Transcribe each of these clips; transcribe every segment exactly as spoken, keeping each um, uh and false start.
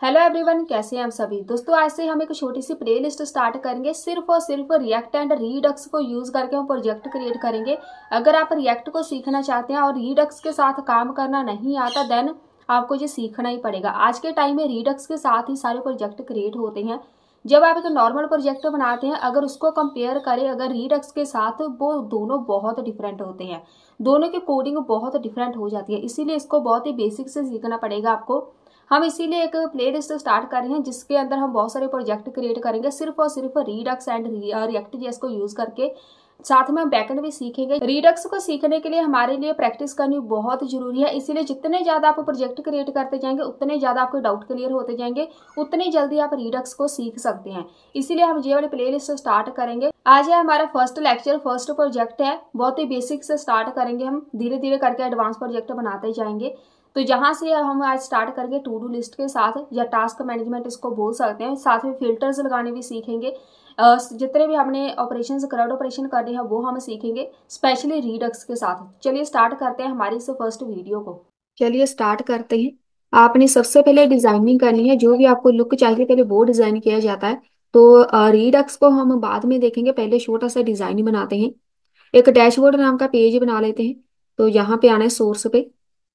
Hello everyone, कैसे हैं हम सभी दोस्तों। आज से हम एक छोटी सी प्ले लिस्ट स्टार्ट करेंगे। सिर्फ और सिर्फ रिएक्ट एंड रीडक्स को यूज करके हम प्रोजेक्ट क्रिएट करेंगे। अगर आप रिएक्ट को सीखना चाहते हैं और रीडक्स के साथ काम करना नहीं आता, देन आपको ये सीखना ही पड़ेगा। आज के टाइम में रीडक्स के साथ ही सारे प्रोजेक्ट क्रिएट होते हैं। जब आप एक नॉर्मल प्रोजेक्ट बनाते हैं, अगर उसको कंपेयर करें अगर रीडक्स के साथ, वो दोनों बहुत डिफरेंट होते हैं। दोनों की कोडिंग बहुत डिफरेंट हो जाती है, इसीलिए इसको बहुत ही बेसिक से सीखना पड़ेगा आपको। हम इसीलिए एक प्ले लिस्ट स्टार्ट कर रहे हैं जिसके अंदर हम बहुत सारे प्रोजेक्ट क्रिएट करेंगे सिर्फ और सिर्फ रीडक्स एंड रिएक्ट जेएस को यूज करके। साथ में हम बैकएंड भी सीखेंगे। रीडक्स को सीखने के लिए हमारे लिए प्रैक्टिस करनी बहुत जरूरी है, इसीलिए जितने ज्यादा आप प्रोजेक्ट क्रिएट करते जाएंगे उतने ज्यादा आपके डाउट क्लियर होते जाएंगे, उतनी जल्दी आप रीडक्स को सीख सकते हैं। इसीलिए हम ये वाली प्ले लिस्ट स्टार्ट करेंगे। आज है हमारा फर्स्ट लेक्चर, फर्स्ट प्रोजेक्ट है। बहुत ही बेसिक से स्टार्ट करेंगे, हम धीरे धीरे करके एडवांस प्रोजेक्ट बनाते जाएंगे। तो जहां से हम आज स्टार्ट करेंगे टू डू लिस्ट के साथ, या टास्क मैनेजमेंट इसको बोल सकते हैं। साथ में फिल्टर्स लगाने भी सीखेंगे। अ, जितने भी हमने ऑपरेशन क्रॉड ऑपरेशन करने हैं वो हम सीखेंगे, स्पेशली रीडक्स के साथ। चलिए स्टार्ट करते हैं हमारी इस फर्स्ट वीडियो को। चलिए स्टार्ट करते हैं। आपने सबसे पहले डिजाइनिंग करनी है। जो भी आपको लुक चाहिए पहले वो डिजाइन किया जाता है। तो रीडक्स को हम बाद में देखेंगे, पहले छोटा सा डिजाइन बनाते हैं। एक डैशबोर्ड नाम का पेज बना लेते हैं। तो यहाँ पे आना है सोर्स पे,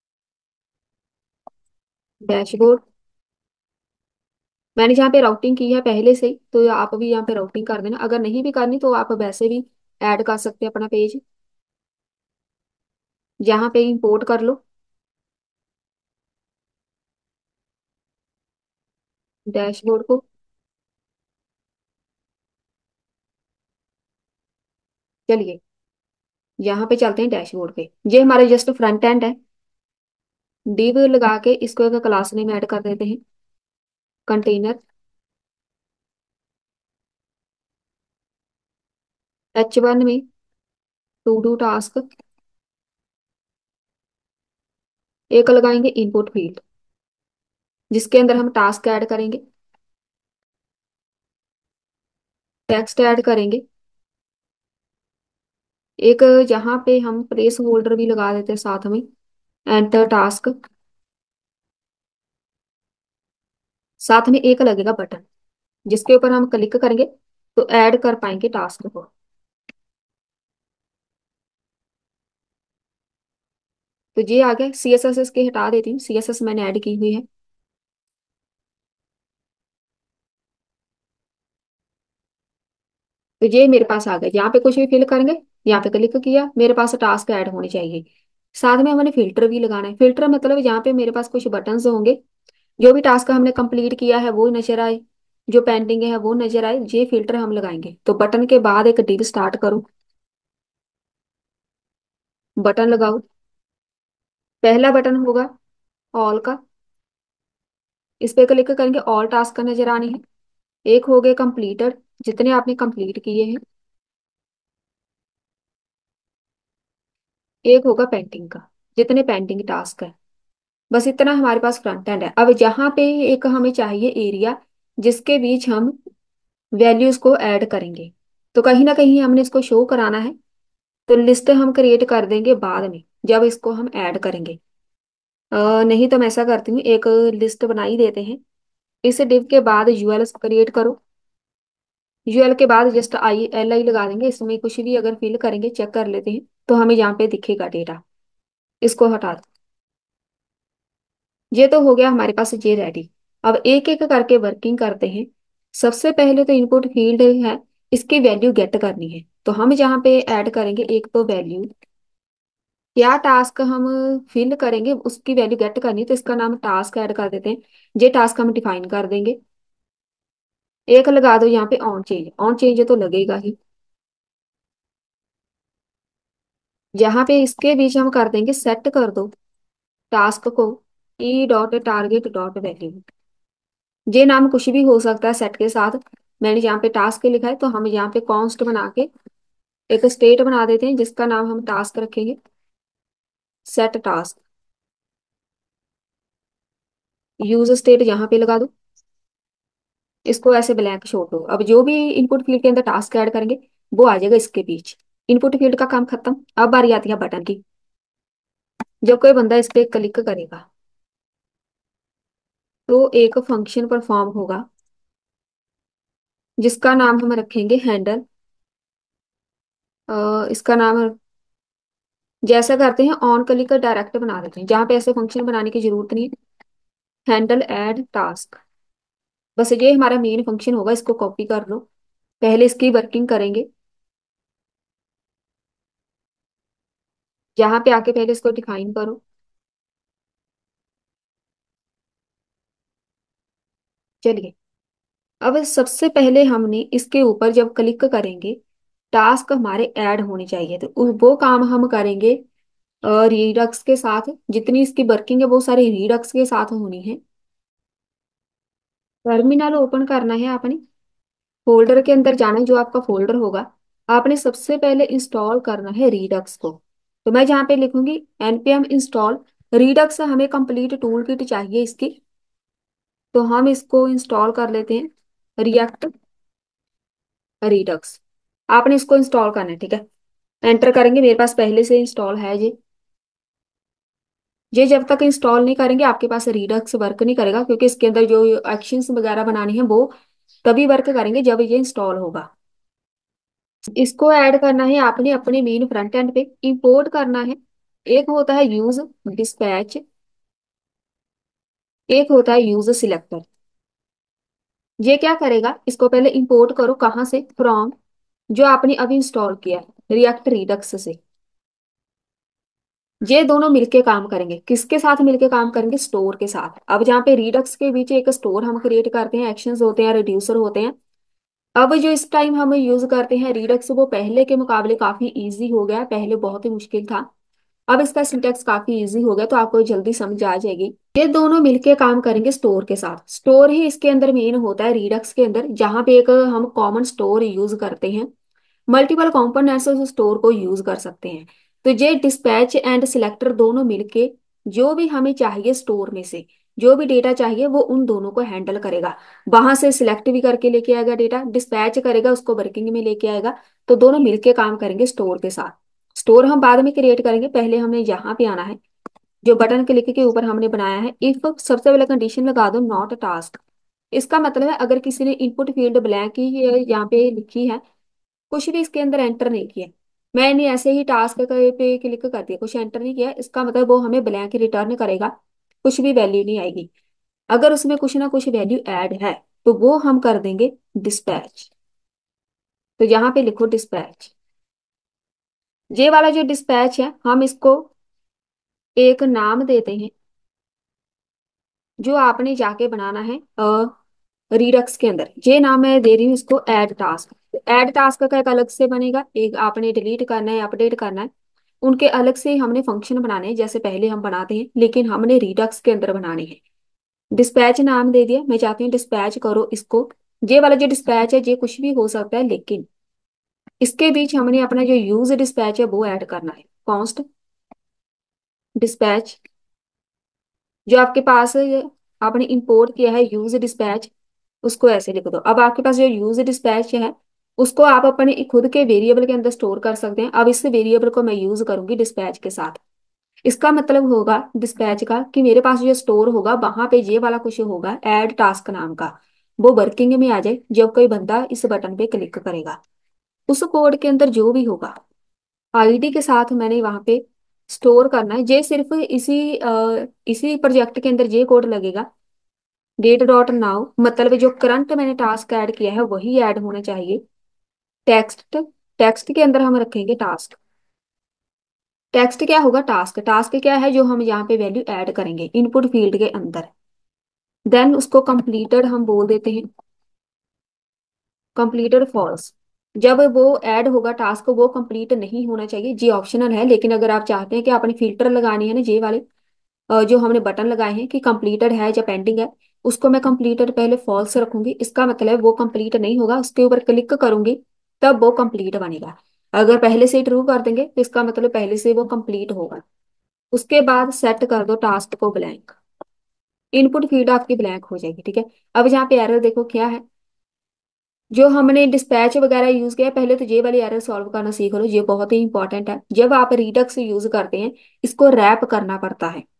डैशबोर्ड। मैंने जहाँ पे राउटिंग की है पहले से ही, तो आप भी यहाँ पे राउटिंग कर देना। अगर नहीं भी करनी तो आप वैसे भी ऐड कर सकते हैं अपना पेज। यहाँ पे इंपोर्ट कर लो डैशबोर्ड को। चलिए यहाँ पे चलते हैं डैशबोर्ड पे। ये हमारा जस्ट फ्रंट एंड है। डिव लगा के इसको एक क्लास नेम ऐड कर देते हैं, कंटेनर। एच वन में टू डू टास्क एक लगाएंगे, इनपुट फील्ड जिसके अंदर हम टास्क ऐड करेंगे, टेक्स्ट ऐड करेंगे। एक यहाँ पे हम प्लेस होल्डर भी लगा देते हैं साथ में, एंटर टास्क। साथ में एक लगेगा बटन जिसके ऊपर हम क्लिक करेंगे तो ऐड कर पाएंगे टास्क को। तो ये आ गया। सी एस एस इसके हटा देती हूँ, सी एस एस मैंने ऐड की हुई है। तो ये मेरे पास आ गया। यहाँ पे कुछ भी फिल करेंगे, यहाँ पे क्लिक किया, मेरे पास टास्क ऐड होने चाहिए। साथ में हमने फिल्टर भी लगाना है। फिल्टर मतलब यहाँ पे मेरे पास कुछ बटन्स होंगे, जो भी टास्क हमने कंप्लीट किया है वो नजर आए, जो पेंडिंग है वो नजर आए, ये फिल्टर हम लगाएंगे। तो बटन के बाद एक डिव स्टार्ट करो, बटन लगाओ। पहला बटन होगा ऑल का, इस पे क्लिक करेंगे, ऑल टास्क का नजर आने हैं। एक हो गए कंप्लीटेड, जितने आपने कंप्लीट किए हैं। एक होगा पेंडिंग का, जितने पेंडिंग टास्क है। बस इतना हमारे पास फ्रंट एंड है। अब यहाँ पे एक हमें चाहिए एरिया जिसके बीच हम वैल्यूज को ऐड करेंगे। तो कहीं ना कहीं हमने इसको शो कराना है। तो लिस्ट हम क्रिएट कर देंगे बाद में जब इसको हम ऐड करेंगे। अ, नहीं तो मैं ऐसा करती हूँ, एक लिस्ट बना ही देते हैं। इस डिव के बाद यूएल क्रिएट करो। यूएल के बाद जस्ट आई एल आई लगा देंगे। इसमें कुछ भी अगर फिल करेंगे चेक कर लेते हैं तो हमें यहाँ पे दिखेगा डेटा। इसको हटा दो। ये तो हो गया हमारे पास ये रेडी। अब एक एक करके वर्किंग करते हैं। सबसे पहले तो इनपुट फील्ड है, इसकी वैल्यू गेट करनी है। तो हम जहाँ पे ऐड करेंगे एक तो वैल्यू, क्या टास्क हम फिल करेंगे उसकी वैल्यू गेट करनी है, तो इसका नाम टास्क ऐड कर देते हैं। ये टास्क हम डिफाइन कर देंगे। एक लगा दो यहाँ पे ऑन चेंज, ऑन चेंज तो लगेगा ही। यहाँ पे इसके बीच हम कर देंगे सेट कर दो टास्क को, e dot target dot value. ये नाम कुछ भी हो सकता है सेट के साथ। मैंने यहाँ पे टास्क लिखा है तो हम यहाँ पे कॉन्स्ट बना के एक स्टेट बना देते हैं जिसका नाम हम टास्क रखेंगे, सेट टास्क। यूज स्टेट यहाँ पे लगा दो, इसको ऐसे ब्लैंक छोड़ दो। अब जो भी इनपुट फील्ड के अंदर टास्क ऐड करेंगे वो आ जाएगा इसके बीच। इनपुट फील्ड का काम खत्म। अब बारी आती है बटन की। जब कोई बंदा इस पे क्लिक करेगा तो एक फंक्शन परफॉर्म होगा जिसका नाम हम रखेंगे हैंडल। इसका नाम जैसा करते हैं ऑन क्लिक का डायरेक्ट बना देते हैं, जहाँ पे ऐसे फंक्शन बनाने की जरूरत नहीं है। हैंडल ऐड टास्क, बस ये हमारा मेन फंक्शन होगा, इसको कॉपी कर लो। पहले इसकी वर्किंग करेंगे, यहाँ पे आके पहले इसको डिफाइन करो। चलिए, अब सबसे पहले हमने इसके ऊपर जब क्लिक करेंगे टास्क हमारे ऐड होने चाहिए, तो उ- वो काम हम करेंगे रीडक्स के साथ। जितनी इसकी वर्किंग है वो सारी रीडक्स के साथ होनी है। टर्मिनल ओपन करना है आपने, फोल्डर के अंदर जाना है, जो आपका फोल्डर होगा। आपने सबसे पहले इंस्टॉल करना है रीडक्स को। तो मैं जहाँ पे लिखूंगी एनपीएम इंस्टॉल रीडक्स, हमें कंप्लीट टूल किट चाहिए इसकी। तो हम इसको इंस्टॉल कर लेते हैं, रिएक्ट रीडक्स। आपने इसको इंस्टॉल करना है, ठीक है। एंटर करेंगे, मेरे पास पहले से इंस्टॉल है ये। ये जब तक इंस्टॉल नहीं करेंगे आपके पास रीडक्स वर्क नहीं करेगा, क्योंकि इसके अंदर जो एक्शंस वगैरह बनाने हैं वो तभी वर्क करेंगे जब ये इंस्टॉल होगा। इसको ऐड करना है आपने अपने मेन फ्रंट एंड पे, इंपोर्ट करना है। एक होता है यूज डिस्पैच, एक होता है यूज सिलेक्टर। ये क्या करेगा, इसको पहले इंपोर्ट करो, कहाँ से, फ्रॉम जो आपने अभी इंस्टॉल किया है रिएक्ट रीडक्स से। ये दोनों मिलके काम करेंगे, किसके साथ मिलके काम करेंगे, स्टोर के साथ। अब जहाँ पे रीडक्स के बीच एक स्टोर हम क्रिएट करते हैं, एक्शंस होते हैं, रिड्यूसर होते हैं। अब जो इस टाइम हम यूज करते हैं रीडक्स, वो पहले के मुकाबले काफी इजी हो गया है, पहले बहुत ही मुश्किल था। अब इसका सिंटेक्स काफी इजी हो गया, तो आपको जल्दी समझ आ जाएगी। ये दोनों मिलके काम करेंगे स्टोर के साथ। स्टोर ही इसके अंदर मेन होता है रीडक्स के अंदर, जहाँ पे एक हम कॉमन स्टोर यूज करते हैं। मल्टीपल कंपोनेंट्स उस स्टोर को यूज कर सकते हैं। तो ये डिस्पैच एंड सिलेक्टर दोनों मिलके जो भी हमें चाहिए स्टोर में से, जो भी डेटा चाहिए वो उन दोनों को हैंडल करेगा। वहां से सिलेक्ट भी करके लेके आएगा डेटा, डिस्पैच करेगा, उसको वर्किंग में लेके आएगा। तो दोनों मिलके काम करेंगे स्टोर के साथ। स्टोर हम बाद में क्रिएट करेंगे, पहले हमें यहाँ पे आना है। जो बटन क्लिक के ऊपर हमने बनाया है, इफ सबसे पहले कंडीशन लगा दो नॉट टास्क। इसका मतलब है अगर किसी ने इनपुट फील्ड ब्लैंक ही यहाँ पे लिखी है, कुछ भी इसके अंदर एंटर नहीं किया, मैंने ऐसे ही टास्क पे क्लिक कर दिया, कुछ एंटर नहीं किया, इसका मतलब वो हमें ब्लैंक रिटर्न करेगा, कुछ भी वैल्यू नहीं आएगी। अगर उसमें कुछ ना कुछ वैल्यू ऐड है तो वो हम कर देंगे डिस्पैच। तो यहाँ पे लिखो डिस्पैच। ये वाला जो डिस्पैच है हम इसको एक नाम देते हैं, जो आपने जाके बनाना है रीडक्स के अंदर। ये नाम मैं दे रही हूँ इसको ऐड टास्क। ऐड टास्क का एक अलग से बनेगा, एक आपने डिलीट करना है, अपडेट करना है, उनके अलग से हमने फंक्शन बनाने हैं जैसे पहले हम बनाते हैं, लेकिन हमने रिडक्स के अंदर बनाने हैं। डिस्पैच नाम दे दिया, मैं चाहती हूँ डिस्पैच करो इसको। ये वाला जो डिस्पैच है ये कुछ भी हो सकता है, लेकिन इसके बीच हमने अपना जो यूज डिस्पैच है वो ऐड करना है। कॉन्स्ट डिस्पैच, जो आपके पास आपने इंपोर्ट किया है यूज डिस्पैच, उसको ऐसे लिख दो। अब आपके पास जो यूज डिस्पैच है उसको आप अपने खुद के वेरिएबल के अंदर स्टोर कर सकते हैं। अब इस वेरिएबल को मैं यूज करूंगी डिस्पैच के साथ। इसका मतलब होगा डिस्पैच का कि मेरे पास जो स्टोर होगा वहां पे ये वाला कुछ होगा ऐड टास्क नाम का, वो वर्किंग में आ जाए जब कोई बंदा इस बटन पे क्लिक करेगा। उस कोड के अंदर जो भी होगा आईडी के साथ मैंने वहां पे स्टोर करना है। ये सिर्फ इसी अ, इसी प्रोजेक्ट के अंदर ये कोड लगेगा। डेट डॉट नाउ मतलब जो करंट मैंने टास्क ऐड किया है वही ऐड होना चाहिए। टेक्स्ट, टेक्स्ट के अंदर हम रखेंगे टास्क। टेक्स्ट क्या होगा, टास्क। टास्क क्या है, जो हम यहाँ पे वैल्यू ऐड करेंगे इनपुट फील्ड के अंदर। देन उसको कंप्लीटेड हम बोल देते हैं, कंप्लीटेड फॉल्स। जब वो ऐड होगा टास्क वो कंप्लीट नहीं होना चाहिए, जी ऑप्शनल है, लेकिन अगर आप चाहते हैं कि आपने फिल्टर लगानी है ना, जे वाले अ, जो हमने बटन लगाए हैं कि कंप्लीटेड है या पेंडिंग है, उसको मैं कंप्लीटेड पहले फॉल्स रखूंगी। इसका मतलब वो कंप्लीट नहीं होगा, उसके ऊपर क्लिक करूंगी तब वो कंप्लीट बनेगा। अगर पहले से ट्रू कर देंगे तो इसका मतलब पहले से वो कंप्लीट होगा। उसके बाद सेट कर दो टास्क को ब्लैंक, इनपुट फील्ड आपकी ब्लैंक हो जाएगी, ठीक है। अब यहाँ पे एरर देखो क्या है, जो हमने डिस्पैच वगैरह यूज किया है, पहले तो ये वाली एरर सॉल्व करना सीख लो, ये बहुत ही इंपॉर्टेंट है। जब आप रिडक्स यूज करते हैं इसको रैप करना पड़ता है।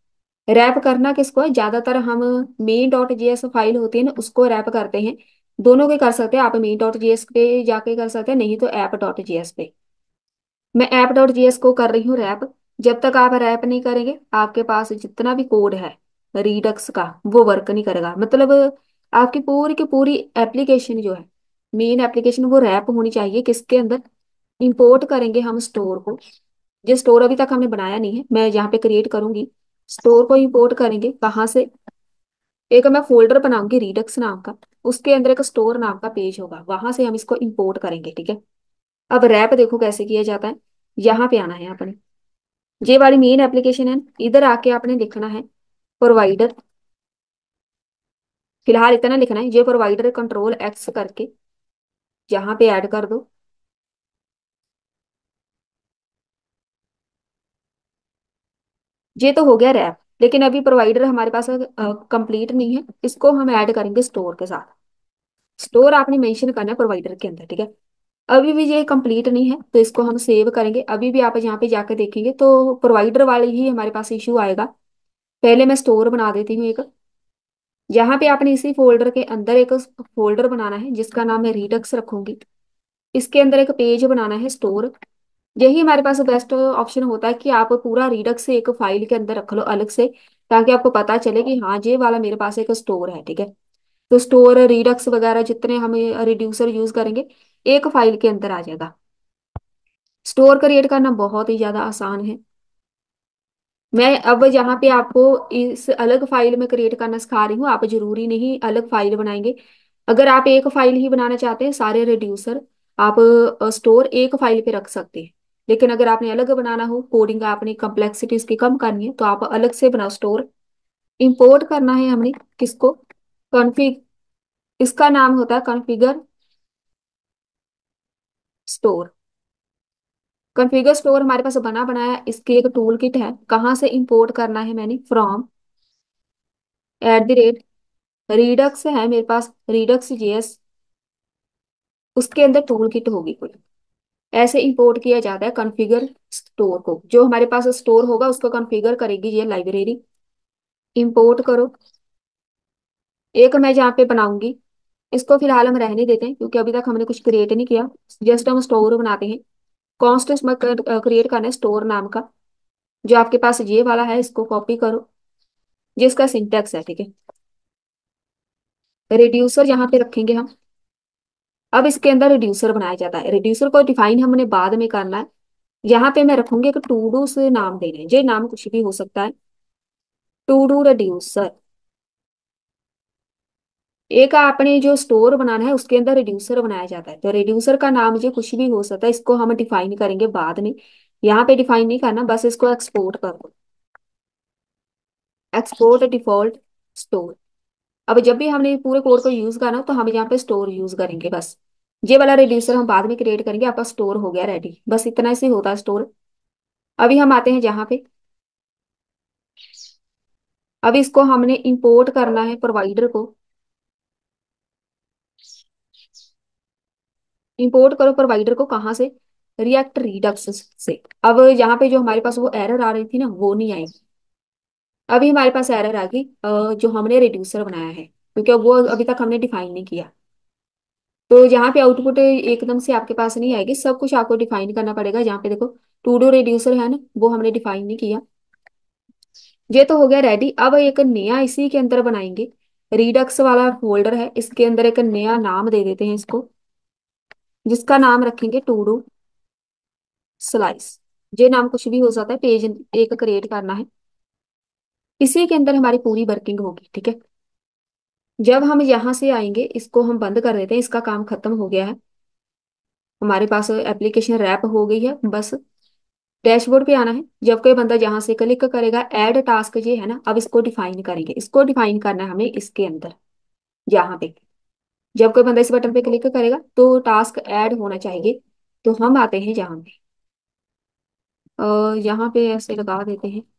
रैप करना किसको है, ज्यादातर हम मेन डॉट जेएस फाइल होती है ना उसको रैप करते हैं। दोनों के कर सकते हैं आप, मेन डॉट जेएस पे जाके कर सकते हैं, नहीं तो ऐप डॉट जेएस पे। मैं ऐप डॉट जीएस को कर रही हूँ रैप। जब तक आप रैप नहीं करेंगे आपके पास जितना भी कोड है रीडक्स का वो वर्क नहीं करेगा। मतलब आपकी पूरी की पूरी एप्लीकेशन जो है, मेन एप्लीकेशन, वो रैप होनी चाहिए। किसके अंदर इंपोर्ट करेंगे हम स्टोर को। जो स्टोर अभी तक हमने बनाया नहीं है, मैं यहाँ पे क्रिएट करूंगी। स्टोर को इंपोर्ट करेंगे कहाँ से, एक मैं फोल्डर बनाऊंगी रीडक्स नाम का, उसके अंदर एक स्टोर नाम का पेज होगा, वहां से हम इसको इंपोर्ट करेंगे, ठीक है। अब रैप देखो कैसे किया जाता है। यहाँ पे आना है आपने, ये वाली मेन एप्लीकेशन है, इधर आके आपने लिखना है प्रोवाइडर। फिलहाल इतना लिखना है, ये प्रोवाइडर कंट्रोल एक्स करके यहाँ पे ऐड कर दो। ये तो हो गया रैप, लेकिन अभी प्रोवाइडर हमारे पास कंप्लीट नहीं है, इसको हम ऐड करेंगे स्टोर के साथ। स्टोर आपने मेंशन करना है प्रोवाइडर के अंदर, ठीक है। अभी भी ये कंप्लीट नहीं है तो इसको हम सेव करेंगे। अभी भी आप यहाँ पे जाकर देखेंगे तो प्रोवाइडर वाले ही हमारे पास इशू आएगा। पहले मैं स्टोर बना देती हूँ एक। यहाँ पे आपने इसी फोल्डर के अंदर एक फोल्डर बनाना है जिसका नाम मैं रीडक्स रखूंगी। इसके अंदर एक पेज बनाना है स्टोर। यही हमारे पास बेस्ट ऑप्शन होता है कि आप पूरा रीडक्स से एक फाइल के अंदर रख लो अलग से, ताकि आपको पता चले कि हाँ ये वाला मेरे पास एक स्टोर है, ठीक है। तो स्टोर रीडक्स वगैरह जितने हम रिड्यूसर यूज करेंगे एक फाइल के अंदर आ जाएगा। स्टोर क्रिएट करना बहुत ही ज्यादा आसान है। मैं अब यहाँ पे आपको इस अलग फाइल में क्रिएट करना सिखा रही हूँ, आप जरूरी नहीं अलग फाइल बनाएंगे। अगर आप एक फाइल ही बनाना चाहते हैं सारे रिड्यूसर, आप स्टोर एक फाइल पे रख सकते हैं। लेकिन अगर आपने अलग बनाना हो, कोडिंग आपने कम्प्लेक्सिटी इसकी कम करनी है, तो आप अलग से बनाओ स्टोर। इंपोर्ट करना है हमने किसको, कॉन्फ़िग, इसका नाम होता है कॉन्फ़िगर स्टोर। कॉन्फ़िगर स्टोर हमारे पास बना बनाया, इसकी एक टूल किट है। कहाँ से इंपोर्ट करना है, मैंने from at the rate Redux है मेरे पास, रीडक्स जेएस, उसके अंदर टूल किट होगी कोई। ऐसे इंपोर्ट किया जाता है कॉन्फ़िगर स्टोर को। जो हमारे पास स्टोर होगा उसको कॉन्फ़िगर करेगी ये लाइब्रेरी। इंपोर्ट करो। एक मैं जहाँ पे बनाऊंगी, इसको फिलहाल हम रहने देते हैं क्योंकि अभी तक हमने कुछ क्रिएट नहीं किया। जस्ट हम स्टोर बनाते हैं। कॉन्स्ट इसमें क्रिएट करना है स्टोर नाम का। जो आपके पास ये वाला है इसको कॉपी करो, जिसका सिंटेक्स है, ठीक है। रिड्यूसर यहाँ पे रखेंगे हम। अब इसके अंदर रिड्यूसर बनाया जाता है, रिड्यूसर को डिफाइन हमने बाद में करना है। यहाँ पे मैं रखूंगी एक टू डू से नाम देने हैं, ये नाम कुछ भी हो सकता है। To do reducer. एक आपने जो स्टोर बनाना है उसके अंदर रिड्यूसर बनाया जाता है, तो रिड्यूसर का नाम जो कुछ भी हो सकता है, इसको हम डिफाइन करेंगे बाद में। यहाँ पे डिफाइन नहीं करना, बस इसको एक्सपोर्ट कर दो। Export default store. अब जब भी हमने पूरे कोड को यूज करना हो तो हम यहाँ पे स्टोर यूज करेंगे बस। ये वाला रिड्यूसर हम बाद में क्रिएट करेंगे, आपका स्टोर हो गया रेडी, बस इतना से होता है स्टोर। अभी हम आते हैं जहाँ पे, अब इसको हमने इंपोर्ट करना है प्रोवाइडर को। इंपोर्ट करो प्रोवाइडर को कहाँ से, रिएक्ट रीडक्स से। अब यहाँ पे जो हमारे पास वो एरर आ रही थी ना वो नहीं आएगी। अभी हमारे पास एरर आ गई अ, जो हमने रिड्यूसर बनाया है, क्योंकि वो अभी तक हमने डिफाइन नहीं किया। तो यहाँ पे आउटपुट एकदम से आपके पास नहीं आएगी, सब कुछ आपको डिफाइन करना पड़ेगा। यहाँ पे देखो टू डू रिड्यूसर है ना, वो हमने डिफाइन नहीं किया। ये तो हो गया रेडी। अब एक नया इसी के अंदर बनाएंगे, रीडक्स वाला फोल्डर है, इसके अंदर एक नया नाम दे देते हैं इसको, जिसका नाम रखेंगे टू डू स्लाइस। ये नाम कुछ भी हो सकता है, पेज एक क्रिएट करना है, इसी के अंदर हमारी पूरी वर्किंग होगी, ठीक है। जब हम यहाँ से आएंगे इसको हम बंद कर देते हैं, इसका काम खत्म हो गया है। हमारे पास एप्लीकेशन रैप हो गई है, बस डैशबोर्ड पे आना है। जब कोई बंदा यहाँ से क्लिक करेगा ऐड टास्क, ये है ना, अब इसको डिफाइन करेंगे। इसको डिफाइन करना है हमें इसके अंदर, यहाँ पे। जब कोई बंदा इस बटन पे क्लिक करेगा तो टास्क ऐड होना चाहिए। तो हम आते हैं यहाँ पे, अ, यहाँ पे ऐसे लगा देते हैं।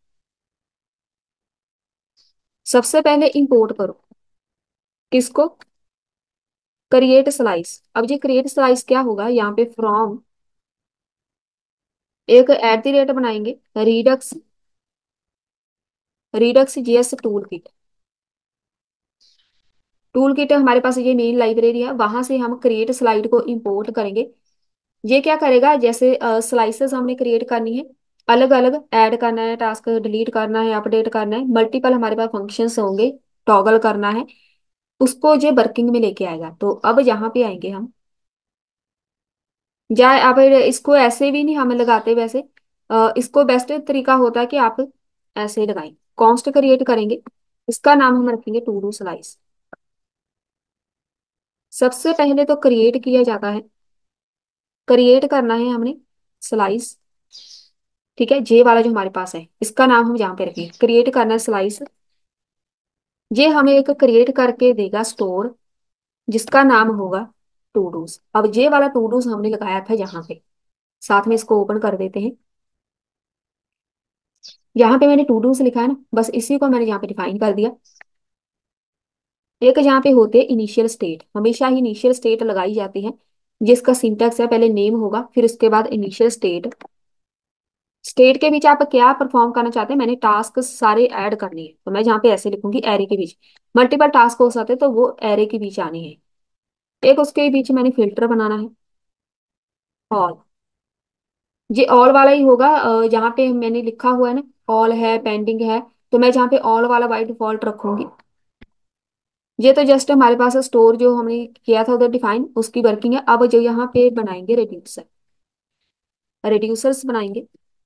सबसे पहले इंपोर्ट करो किसको, क्रिएट स्लाइस। अब ये क्रिएट स्लाइस क्या होगा, यहाँ पे फ्रॉम एक एट द रेट बनाएंगे Redux Redux JS toolkit. Toolkit हमारे पास ये मेन लाइब्रेरी है, वहां से हम क्रिएट स्लाइड को इंपोर्ट करेंगे। ये क्या करेगा, जैसे स्लाइसेस हमने क्रिएट करनी है, अलग अलग ऐड करना है, टास्क डिलीट करना है, अपडेट करना है, मल्टीपल हमारे पास फंक्शंस होंगे, टॉगल करना है, उसको ये वर्किंग में लेके आएगा। तो अब यहाँ पे आएंगे हम, जाए आप इसको ऐसे भी नहीं हमें लगाते वैसे, अ, इसको बेस्ट तरीका होता है कि आप ऐसे लगाएं। कॉन्स्ट क्रिएट करेंगे, इसका नाम हम रखेंगे टू डू स्लाइस। सबसे पहले तो क्रिएट किया जाता है, क्रिएट करना है हमने स्लाइस। ठीक है, जे वाला जो हमारे पास है इसका नाम हम यहाँ पे रखेंगे, क्रिएट करना है स्लाइस। ये हमें एक क्रिएट करके देगा स्टोर, जिसका नाम होगा टू डूज। अब ये वाला टू डूज हमने लगाया था यहाँ पे, साथ में इसको ओपन कर देते हैं। यहाँ पे मैंने टू डूज लिखा है ना, बस इसी को मैंने यहाँ पे डिफाइन कर दिया। एक यहाँ पे होते हैं इनिशियल स्टेट, हमेशा ही इनिशियल स्टेट लगाई जाती है, जिसका सिंटेक्स है पहले नेम होगा फिर उसके बाद इनिशियल स्टेट। स्टेट के बीच आप क्या परफॉर्म करना चाहते हैं, मैंने टास्क सारे ऐड करने हैं, तो मैं यहाँ पे ऐसे लिखूंगी एरे के बीच। मल्टीपल टास्क हो सकते हैं तो वो एरे के बीच आनी है। एक उसके बीच मैंने फिल्टर बनाना है, ऑल। ये ऑल वाला ही होगा, अ, यहाँ पे मैंने लिखा हुआ है ना, ऑल है पेंडिंग है, तो मैं जहाँ पे ऑल वाला बाई डिफॉल्ट रखूंगी। ये तो जस्ट हमारे पास स्टोर जो हमने किया था उधर डिफाइन, उसकी वर्किंग है। अब जो यहाँ पे बनाएंगे रिड्यूसर, रिड्यूसर्स बनाएंगे।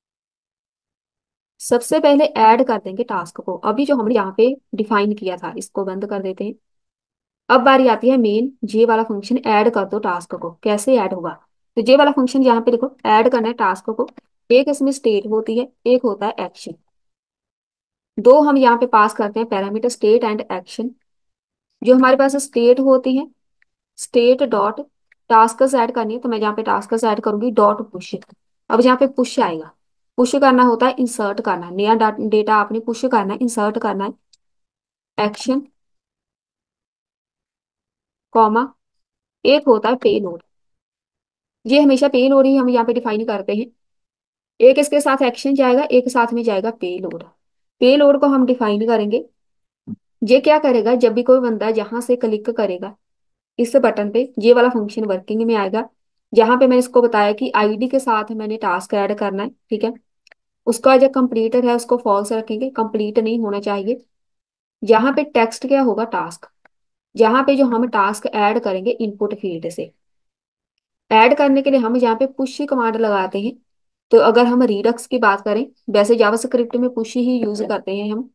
सबसे पहले ऐड कर देंगे टास्क को, अभी जो हमने यहाँ पे डिफाइन किया था इसको बंद कर देते हैं। अब बारी आती है मेन, जे वाला फंक्शन ऐड कर दो टास्क को। कैसे ऐड होगा, तो जे वाला फंक्शन यहाँ पे देखो ऐड करना है टास्क को। एक इसमें स्टेट होती है, एक होता है एक्शन। दो हम यहाँ पे पास करते हैं पैरामीटर, स्टेट एंड एक्शन। जो हमारे पास स्टेट होती है, स्टेट डॉट टास्क ऐड करनी है, तो मैं यहाँ पे टास्क ऐड करूंगी डॉट पुश। अब यहाँ पे पुश आएगा, पुश करना होता है इंसर्ट करना, नया डेटा आपने पुश करना है, इंसर्ट करना है। एक्शन कॉमा, एक होता है पे लोड। ये हमेशा पे लोड ही हम यहाँ पे डिफाइन करते हैं। एक इसके साथ एक्शन जाएगा, एक साथ में जाएगा पे लोड। पे लोड को हम डिफाइन करेंगे। ये क्या करेगा, जब भी कोई बंदा जहां से क्लिक करेगा इस बटन पे, ये वाला फंक्शन वर्किंग में आएगा। जहां पे मैंने इसको बताया कि आईडी के साथ मैंने टास्क ऐड करना है, ठीक है। उसका जो कंप्लीटर है उसको फॉल्स रखेंगे, कंप्लीट नहीं होना चाहिए। यहाँ पे टेक्स्ट क्या होगा, टास्क। यहाँ पे जो हम टास्क ऐड करेंगे इनपुट फील्ड से, ऐड करने के लिए हम यहाँ पे पुश कमांड लगाते हैं। तो अगर हम रिडक्स की बात करें, वैसे जावास्क्रिप्ट में पुश ही यूज करते हैं हम।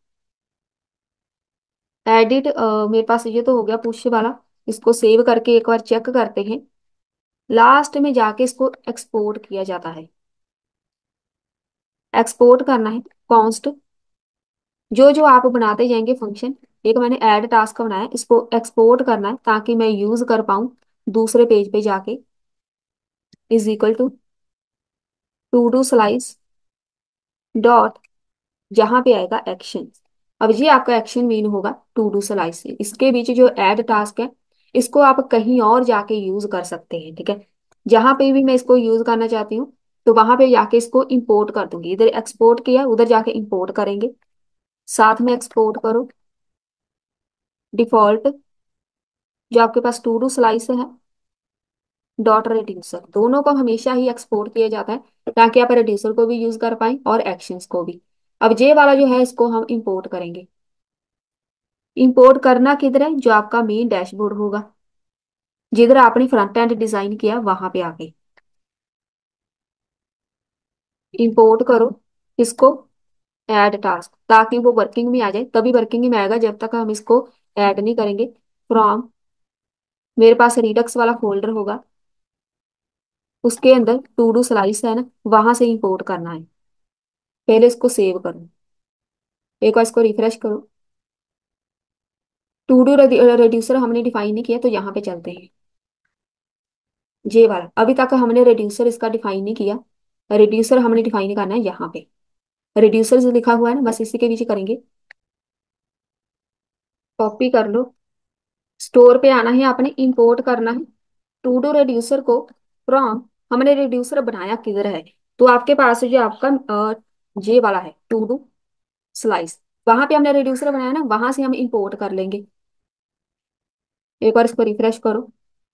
एडिट, मेरे पास ये तो हो गया पुश वाला, इसको सेव करके एक बार चेक करते हैं। लास्ट में जाके इसको एक्सपोर्ट किया जाता है। एक्सपोर्ट करना है कॉन्स्ट, जो जो आप बनाते जाएंगे फंक्शन। एक मैंने ऐड टास्क बनाया है, इसको एक्सपोर्ट करना है ताकि मैं यूज कर पाऊँ दूसरे पेज पे जाके। Is equal to to do slice dot, जहां पे आएगा एक्शन। अब ये आपका एक्शन मीन होगा टू डू स्लाइस से। इसके बीच जो ऐड टास्क है, इसको आप कहीं और जाके यूज कर सकते हैं, ठीक है। जहां पे भी मैं इसको यूज करना चाहती हूँ, तो वहां पे जाके इसको इंपोर्ट कर दूंगी। इधर एक्सपोर्ट किया, उधर जाके इंपोर्ट करेंगे। साथ में एक्सपोर्ट करो डिफॉल्ट, जो आपके पास टू डू स्लाइस है डॉट रिड्यूसर, दोनों को हमेशा ही एक्सपोर्ट किया जाता है ताकि आप रिड्यूसर को भी यूज कर पाए और एक्शंस को भी। अब जे वाला जो है इसको हम इंपोर्ट करेंगे। इंपोर्ट करना किधर है, जो आपका मेन डैशबोर्ड होगा, जिधर आपने फ्रंट एंड डिजाइन किया वहां पे आके इंपोर्ट करो इसको, ऐड टास्क, ताकि वो वर्किंग में आ जाए। तभी वर्किंग में आएगा जब तक हम इसको ऐड नहीं करेंगे। फ्रॉम, मेरे पास रिडक्स वाला फोल्डर होगा, उसके अंदर टू डू स्लाइस है ना, वहां से इंपोर्ट करना है। पहले इसको सेव करो, एक बार इसको रिफ्रेश करो। टू डू रिड्यूसर हमने डिफाइन नहीं किया, तो यहाँ पे चलते हैं। जे वाला अभी तक हमने रिड्यूसर इसका डिफाइन नहीं किया, रिड्यूसर हमने डिफाइन करना है यहाँ पे। रिड्यूसर जो लिखा हुआ है ना, बस इसी के पीछे करेंगे। कॉपी कर लो, स्टोर पे आना है, आपने इंपोर्ट करना है टू डू रिड्यूसर को फ्रॉम। हमने रिड्यूसर बनाया किधर है, तो आपके पास जो आपका जे वाला है टू डू स्लाइस, वहां पे हमने रिड्यूसर बनाया ना, वहां से हम इंपोर्ट कर लेंगे। एक बार इसको रिफ्रेश करो,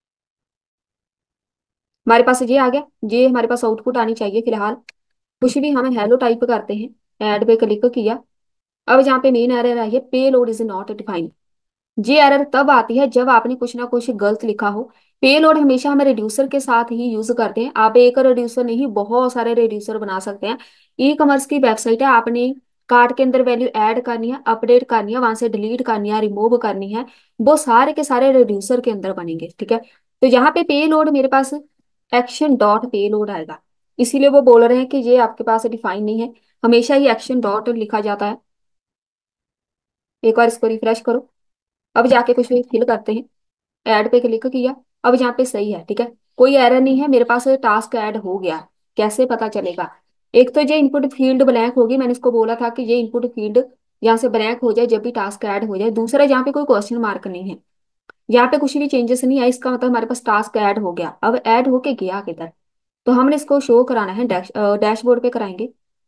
हमारे पास ये आ गया। ये हमारे पास आउटपुट आनी चाहिए फिलहाल। कुछ भी हमें हेलो टाइप करते हैं, ऐड पे क्लिक किया। अब जहाँ पे मेन एरर आई है, payload is not defined. ये एरर तब आती है जब आपने कुछ ना कुछ गलत लिखा हो। पे लोड हमेशा हम रिड्यूसर के साथ ही यूज करते हैं। आप एक रिड्यूसर नहीं, बहुत सारे रिड्यूसर बना सकते हैं। ई कॉमर्स की वेबसाइट है, आपने कार्ट के अंदर वैल्यू ऐड करनी है, अपडेट करनी है, वहां से डिलीट करनी है, रिमूव करनी है, वो सारे के सारे रिड्यूसर के अंदर बनेंगे। ठीक है, तो यहाँ पे पे लोड मेरे पास एक्शन डॉट पे लोड आएगा। इसीलिए वो बोल रहे हैं कि ये आपके पास डिफाइन नहीं है, हमेशा ही एक्शन डॉट लिखा जाता है। एक बार इसको रिफ्रेश करो, अब जाके कुछ फिल करते हैं। ऐड पे क्लिक किया, अब यहाँ पे सही है। ठीक है, कोई एरर नहीं है, मेरे पास टास्क ऐड हो गया। कैसे पता चलेगा? एक तो ये इनपुट फील्ड ब्लैंक होगी, मैंने इसको बोला था कि ये इनपुट फील्ड यहाँ से ब्लैंक हो जाए जब भी टास्क ऐड हो जाए। दूसरा, यहाँ पे कोई क्वेश्चन मार्क नहीं है, यहाँ पे कुछ भी चेंजेस नहीं है, इसका मतलब हमारे पास टास्क ऐड हो गया। अब ऐड होके गया किधर? तो हमने इसको शो कराना है डैश डैशबोर्ड पे कराएंगे।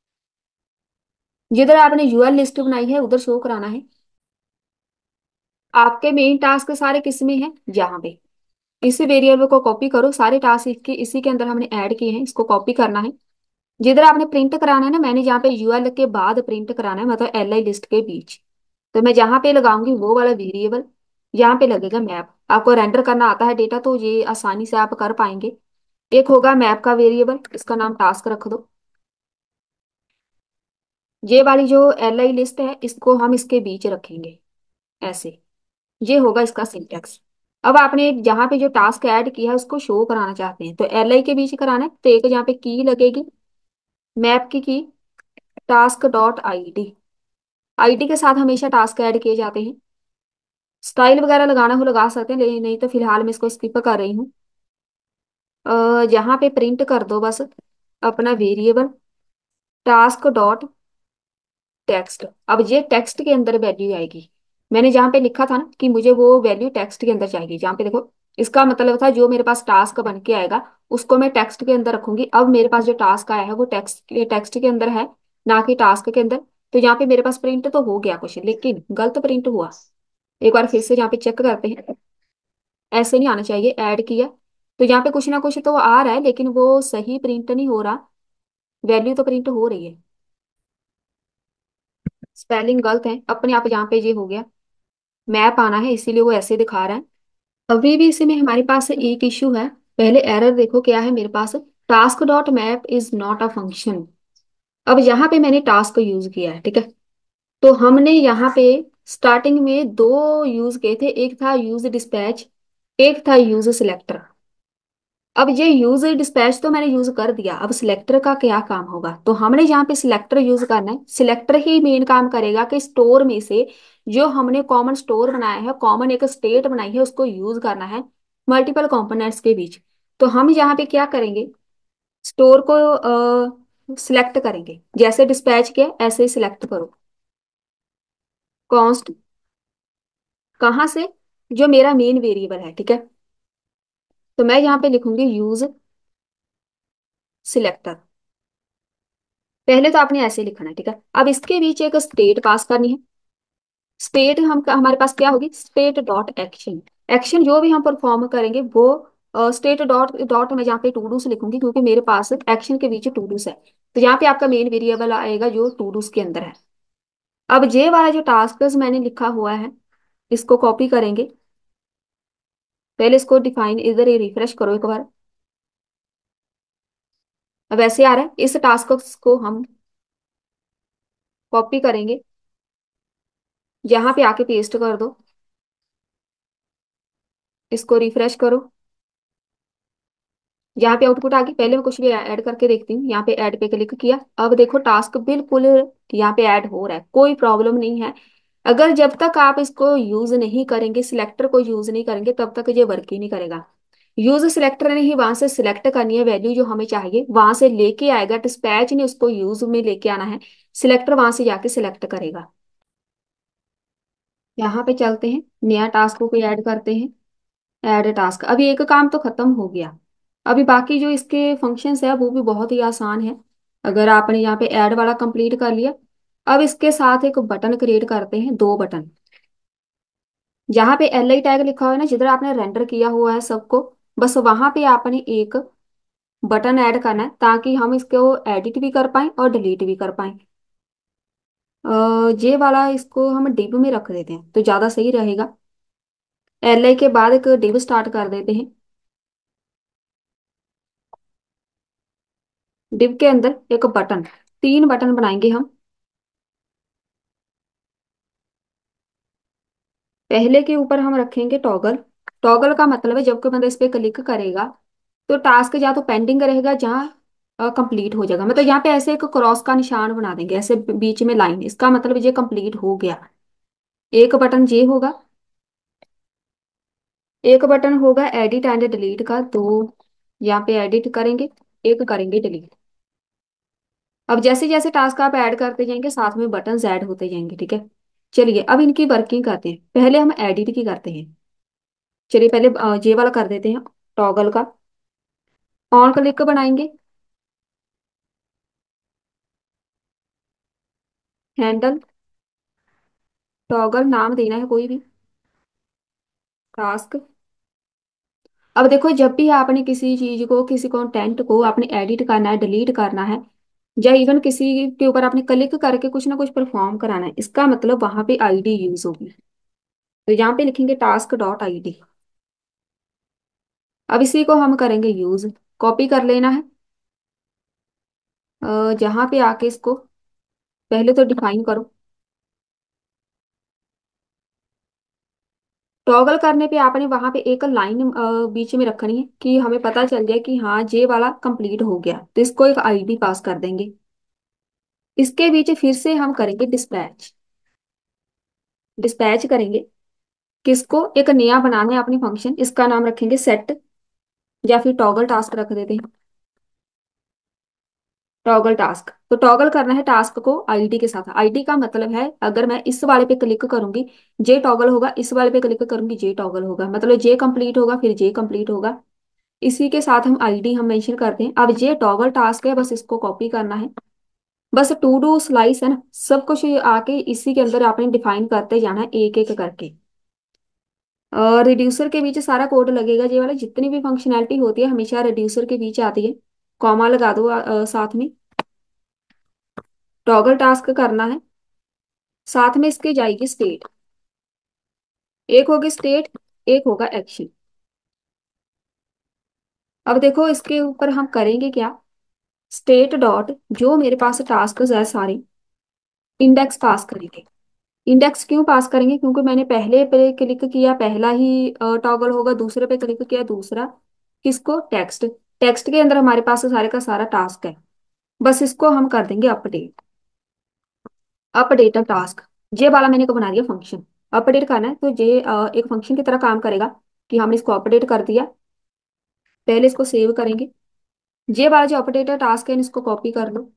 जिधर आपने यूआर लिस्ट बनाई है उधर शो कराना है। आपके मेन टास्क सारे किस में है? यहाँ पे इस वेरिएबल को कॉपी करो, सारे टास्क इसके इसी के अंदर हमने ऐड किए हैं, इसको कॉपी करना है। जिधर आपने प्रिंट कराना है ना, मैंने जहाँ पे यूएल के बाद प्रिंट कराना है, मतलब एल आई लिस्ट के बीच। तो मैं जहाँ पे लगाऊंगी वो वाला वेरिएबल, यहाँ पे लगेगा मैप। आपको रेंडर करना आता है डेटा, तो ये आसानी से आप कर पाएंगे। एक होगा मैप का वेरिएबल, इसका नाम टास्क रख दो। ये वाली जो एल आई लिस्ट है, इसको हम इसके बीच रखेंगे ऐसे। ये होगा इसका सिंटेक्स। अब आपने जहाँ पे जो टास्क ऐड किया है उसको शो कराना चाहते हैं, तो एल आई के बीच कराना है, तो एक यहाँ पे की लगेगी, मैप की key, task dot I D. ID के साथ हमेशा टास्क ऐड किए जाते हैं। स्टाइल वगैरह लगाना हो लगा सकते हैं, लेकिन नहीं तो फिलहाल मैं इसको स्किप कर रही हूँ। अ, यहाँ पे प्रिंट कर दो बस अपना वेरिएबल टास्क डॉट टेक्स्ट। अब ये टेक्स्ट के अंदर वैल्यू आएगी। मैंने जहाँ पे लिखा था ना कि मुझे वो वैल्यू टेक्स्ट के अंदर चाहिए, जहाँ पे देखो, इसका मतलब था जो मेरे पास टास्क बन के आएगा उसको मैं टेक्स्ट के अंदर रखूंगी। अब मेरे पास जो टास्क आया है वो टेक्स्ट टेक्स्ट के अंदर है, ना कि टास्क के अंदर। तो यहाँ पे मेरे पास प्रिंट तो हो गया कुछ, लेकिन गलत प्रिंट हुआ। एक बार फिर से यहाँ पे चेक करते हैं। ऐसे नहीं आना चाहिए, ऐड किया तो यहाँ पे कुछ ना कुछ तो आ रहा है, लेकिन वो सही प्रिंट नहीं हो रहा। वैल्यू तो प्रिंट हो रही है, स्पेलिंग गलत है अपने आप। यहाँ पे ये हो गया, मैप आना है इसीलिए वो ऐसे दिखा रहा है। अभी भी इसी में हमारे पास एक इश्यू है। पहले एरर देखो क्या है मेरे पास, task dot map is not a function. अब यहाँ पे मैंने टास्क यूज किया है, ठीक है। तो हमने यहाँ पे स्टार्टिंग में दो यूज किए थे, एक था यूज डिस्पैच, एक था यूज सिलेक्टर। अब ये यूज डिस्पैच तो मैंने यूज कर दिया, अब सिलेक्टर का क्या काम होगा? तो हमने यहाँ पे सिलेक्टर यूज करना है। सिलेक्टर ही मेन काम करेगा कि स्टोर में से जो हमने कॉमन स्टोर बनाया है, कॉमन एक स्टेट बनाई है, उसको यूज करना है मल्टीपल कंपोनेंट्स के बीच। तो हम यहाँ पे क्या करेंगे, स्टोर को सिलेक्ट करेंगे, जैसे डिस्पैच किया ऐसे ही सिलेक्ट करो। कॉन्स्ट कहाँ से? जो मेरा मेन वेरिएबल है, ठीक है। तो मैं यहाँ पे लिखूंगी यूज सिलेक्टर। पहले तो आपने ऐसे लिखना है, ठीक है। अब इसके बीच एक स्टेट पास करनी है। स्टेट हम हमारे पास क्या होगी, स्टेट डॉट एक्शन। एक्शन जो भी हम परफॉर्म करेंगे वो स्टेट डॉट डॉट मैं यहाँ पे टू डूस लिखूंगी, क्योंकि मेरे पास एक्शन के बीच टू डूस है। तो यहाँ पे आपका मेन वेरिएबल आएगा जो टू डूस के अंदर है। अब ये वाला जो टास्क मैंने लिखा हुआ है, इसको कॉपी करेंगे। पहले इसको डिफाइन इधर ही रिफ्रेश करो एक बार। अब ऐसे आ रहा है, इस टास्क को हम कॉपी करेंगे, यहाँ पे आके पेस्ट कर दो। इसको रिफ्रेश करो, यहाँ पे आउटपुट आ गई। पहले मैं कुछ भी ऐड करके देखती हूँ। यहाँ पे ऐड पे क्लिक किया, अब देखो टास्क बिल्कुल यहाँ पे ऐड हो रहा है, कोई प्रॉब्लम नहीं है। अगर जब तक आप इसको यूज नहीं करेंगे, सिलेक्टर को यूज नहीं करेंगे, तब तक ये वर्क ही नहीं करेगा। यूज सिलेक्टर ने ही वहां से सिलेक्ट करनी है वैल्यू जो हमें चाहिए, वहां से लेके आएगा। डिस्पैच ने उसको यूज में लेके आना है, सिलेक्टर वहां से जाके सिलेक्ट करेगा। यहाँ पे चलते हैं, नया टास्क को ऐड करते हैं। ऐड टास्क, अभी एक काम तो खत्म हो गया। अभी बाकी जो इसके फंक्शंस है वो भी बहुत ही आसान है। अगर आपने यहाँ पे ऐड वाला कंप्लीट कर लिया, अब इसके साथ एक बटन क्रिएट करते हैं, दो बटन। जहां पे एल आई टैग लिखा हुआ है ना, जिधर आपने रेंडर किया हुआ है सबको, बस वहां पे आपने एक बटन ऐड करना है, ताकि हम इसको एडिट भी कर पाएं और डिलीट भी कर पाएं। अ, ये वाला इसको हम डिव में रख देते हैं तो ज्यादा सही रहेगा। एल आई के बाद एक डिव स्टार्ट कर देते हैं। डिव के अंदर एक बटन, तीन बटन बनाएंगे हम। पहले के ऊपर हम रखेंगे टॉगल। टॉगल का मतलब है जब कोई बंदा इस पे क्लिक करेगा तो टास्क या तो पेंडिंग रहेगा, जहाँ कंप्लीट हो जाएगा। मतलब यहाँ पे ऐसे एक क्रॉस का निशान बना देंगे, ऐसे बीच में लाइन, इसका मतलब ये कंप्लीट हो गया। एक बटन ये होगा। एक बटन होगा एडिट एंड डिलीट का, तो यहाँ पे एडिट करेंगे, एक करेंगे डिलीट। अब जैसे जैसे टास्क आप ऐड करते जाएंगे साथ में बटन ऐड होते जाएंगे, ठीक है। चलिए अब इनकी वर्किंग करते हैं। पहले हम एडिट की करते हैं। चलिए पहले अ, ये वाला कर देते हैं, टॉगल का। ऑन क्लिक बनाएंगे। हैंडल टॉगल नाम देना है कोई भी, टास्क। अब देखो, जब भी आपने किसी चीज को, किसी कंटेंट को आपने एडिट करना है, डिलीट करना है, या इवन किसी के ऊपर आपने क्लिक करके कुछ ना कुछ परफॉर्म कराना है, इसका मतलब वहां पे आईडी यूज होगी। तो यहाँ पे लिखेंगे टास्क डॉट आई डी। अब इसी को हम करेंगे यूज। कॉपी कर लेना है। अ, जहाँ पे आके इसको पहले तो डिफाइन करो। टॉगल करने पे आपने वहां पे एक लाइन बीच में रखनी है कि हमें पता चल जाए कि हाँ ये वाला कंप्लीट हो गया, तो इसको एक आईडी पास कर देंगे। इसके बीच फिर से हम करेंगे डिस्पैच। डिस्पैच करेंगे किसको, एक नया बनाना है अपनी फंक्शन, इसका नाम रखेंगे सेट, या फिर टॉगल टास्क रख देते हैं। टॉगल टास्क, तो टॉगल करना है टास्क को आईडी के साथ। आईडी का मतलब है अगर मैं इस वाले पे क्लिक करूंगी जे टॉगल होगा, इस वाले पे क्लिक करूंगी जे टॉगल होगा, मतलब जे कंप्लीट होगा फिर जे कंप्लीट होगा। इसी के साथ हम आईडी हम मेंशन करते हैं। अब ये टॉगल टास्क है, बस इसको कॉपी करना है। बस टू डू स्लाइस है ना, सब कुछ ये आके इसी के अंदर आपने डिफाइन करते जाना है एक एक करके। और रिड्यूसर के बीच सारा कोड लगेगा, ये वाला जितनी भी फंक्शनैलिटी होती है हमेशा रिड्यूसर के बीच आती है। कॉमा लगा दो अ, साथ में। टॉगल टास्क करना है, साथ में इसके जाएगी स्टेट। एक होगी स्टेट, एक होगा एक्शन। अब देखो इसके ऊपर हम करेंगे क्या, स्टेट डॉट जो मेरे पास टास्क है सारे, इंडेक्स पास करेंगे। इंडेक्स क्यों पास करेंगे, क्योंकि मैंने पहले पे क्लिक किया पहला ही टॉगल होगा, दूसरे पे क्लिक किया दूसरा। किसको, टेक्स्ट। टेक्स्ट के अंदर हमारे पास सारे का सारा टास्क है। बस इसको हम कर देंगे अपडेट। अपडेट टास्क, ये वाला मैंने को बना दिया फंक्शन। अपडेट करना है तो ये अ, एक फंक्शन की तरह काम करेगा कि हमने इसको अपडेट कर दिया। पहले इसको सेव करेंगे। ये वाला जो अपडेटर टास्क है इसको कॉपी कर लो,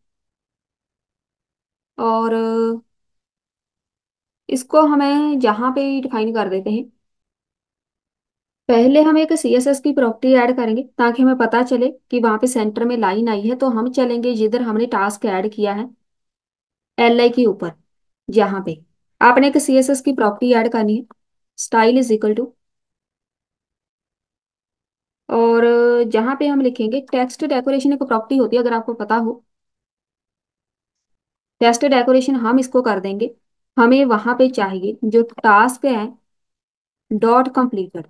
और अ, इसको हमें जहाँ पे डिफाइन कर देते हैं। पहले हम एक सी एस एस की प्रॉपर्टी ऐड करेंगे ताकि हमें पता चले कि वहां पे सेंटर में लाइन आई है, तो हम चलेंगे जिधर हमने टास्क ऐड किया है, एल आई के ऊपर। यहाँ पे आपने एक सी एस एस की प्रॉपर्टी ऐड करनी है, स्टाइल इज इक्वल टू, और जहाँ पे हम लिखेंगे टेक्स्ट डेकोरेशन, एक प्रॉपर्टी होती है अगर आपको पता हो। टेक्स्ट डेकोरेशन हम इसको कर देंगे। हमें वहां पे चाहिए जो टास्क है डॉट कंप्लीटेड।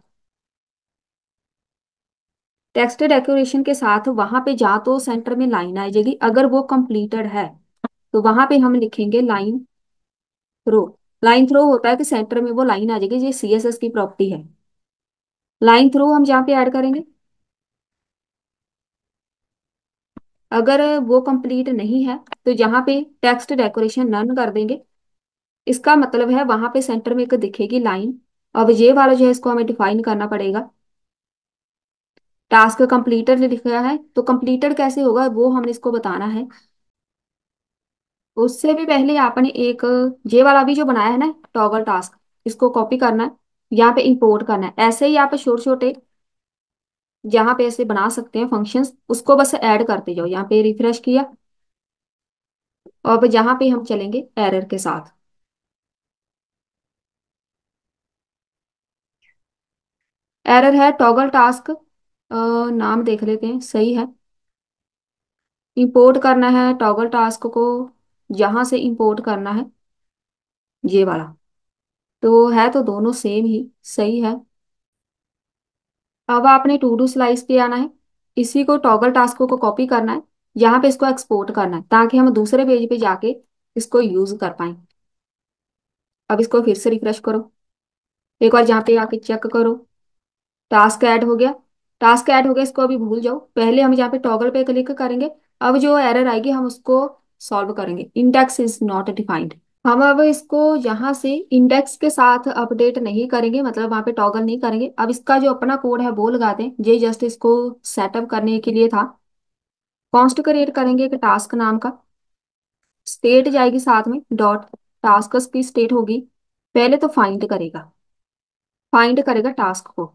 टेक्स्ट डेकोरेशन के साथ वहां पे जा तो सेंटर में लाइन आ जाएगी, अगर वो कंप्लीटेड है तो वहां पे हम लिखेंगे लाइन थ्रो। लाइन थ्रो होता है कि सेंटर में वो लाइन आ जाएगी, ये सी एस एस की प्रॉपर्टी है। लाइन थ्रो हम जहाँ पे ऐड करेंगे, अगर वो कंप्लीट नहीं है तो जहाँ पे टेक्स्ट डेकोरेशन नन कर देंगे। इसका मतलब है वहां पे सेंटर में एक दिखेगी लाइन। अब ये वाला जो है इसको हमें डिफाइन करना पड़ेगा। टास्क कंप्लीटेड लिखा है तो कंप्लीटेड कैसे होगा वो हमने इसको बताना है। उससे भी पहले आपने एक ये वाला भी जो बनाया है ना टॉगल टास्क, इसको कॉपी करना है, यहाँ पे इंपोर्ट करना है। ऐसे ही आप छोटे छोटे जहाँ पे ऐसे बना सकते हैं फंक्शंस, उसको बस ऐड करते जाओ। यहाँ पे रिफ्रेश किया, और अब जहां पे हम चलेंगे एरर के साथ। एरर है टॉगल टास्क, नाम देख लेते हैं सही है। इंपोर्ट करना है टॉगल टास्क को, जहां से इंपोर्ट करना है ये वाला। तो है तो दोनों सेम ही, सही है। अब आपने टू डू स्लाइस पे आना है, इसी को टॉगल टास्क को कॉपी करना है, यहाँ पे इसको एक्सपोर्ट करना है ताकि हम दूसरे पेज पे जाके इसको यूज कर पाए। अब इसको फिर से रिफ्रेश करो, एक बार जहाँ पे आके चेक करो, टास्क ऐड हो गया। टास्क ऐड हो गया, इसको अभी भूल जाओ, पहले हम यहाँ पे टॉगल पे क्लिक करेंगे। अब जो एरर आएगी हम उसको सॉल्व करेंगे। Index is not defined. हम अब इसको यहाँ से इंडेक्स के साथ अपडेट नहीं करेंगे, मतलब वहाँ पे टॉगल नहीं करेंगे। अब इसका जो अपना कोड है वो लगाते हैं, ये जस्ट इसको सेटअप करने के लिए था। कॉन्स्ट क्रिएट करेंगे एक टास्क नाम का, स्टेट जाएगी साथ में डॉट, टास्क की स्टेट होगी। पहले तो फाइंड करेगा, फाइंड करेगा टास्क को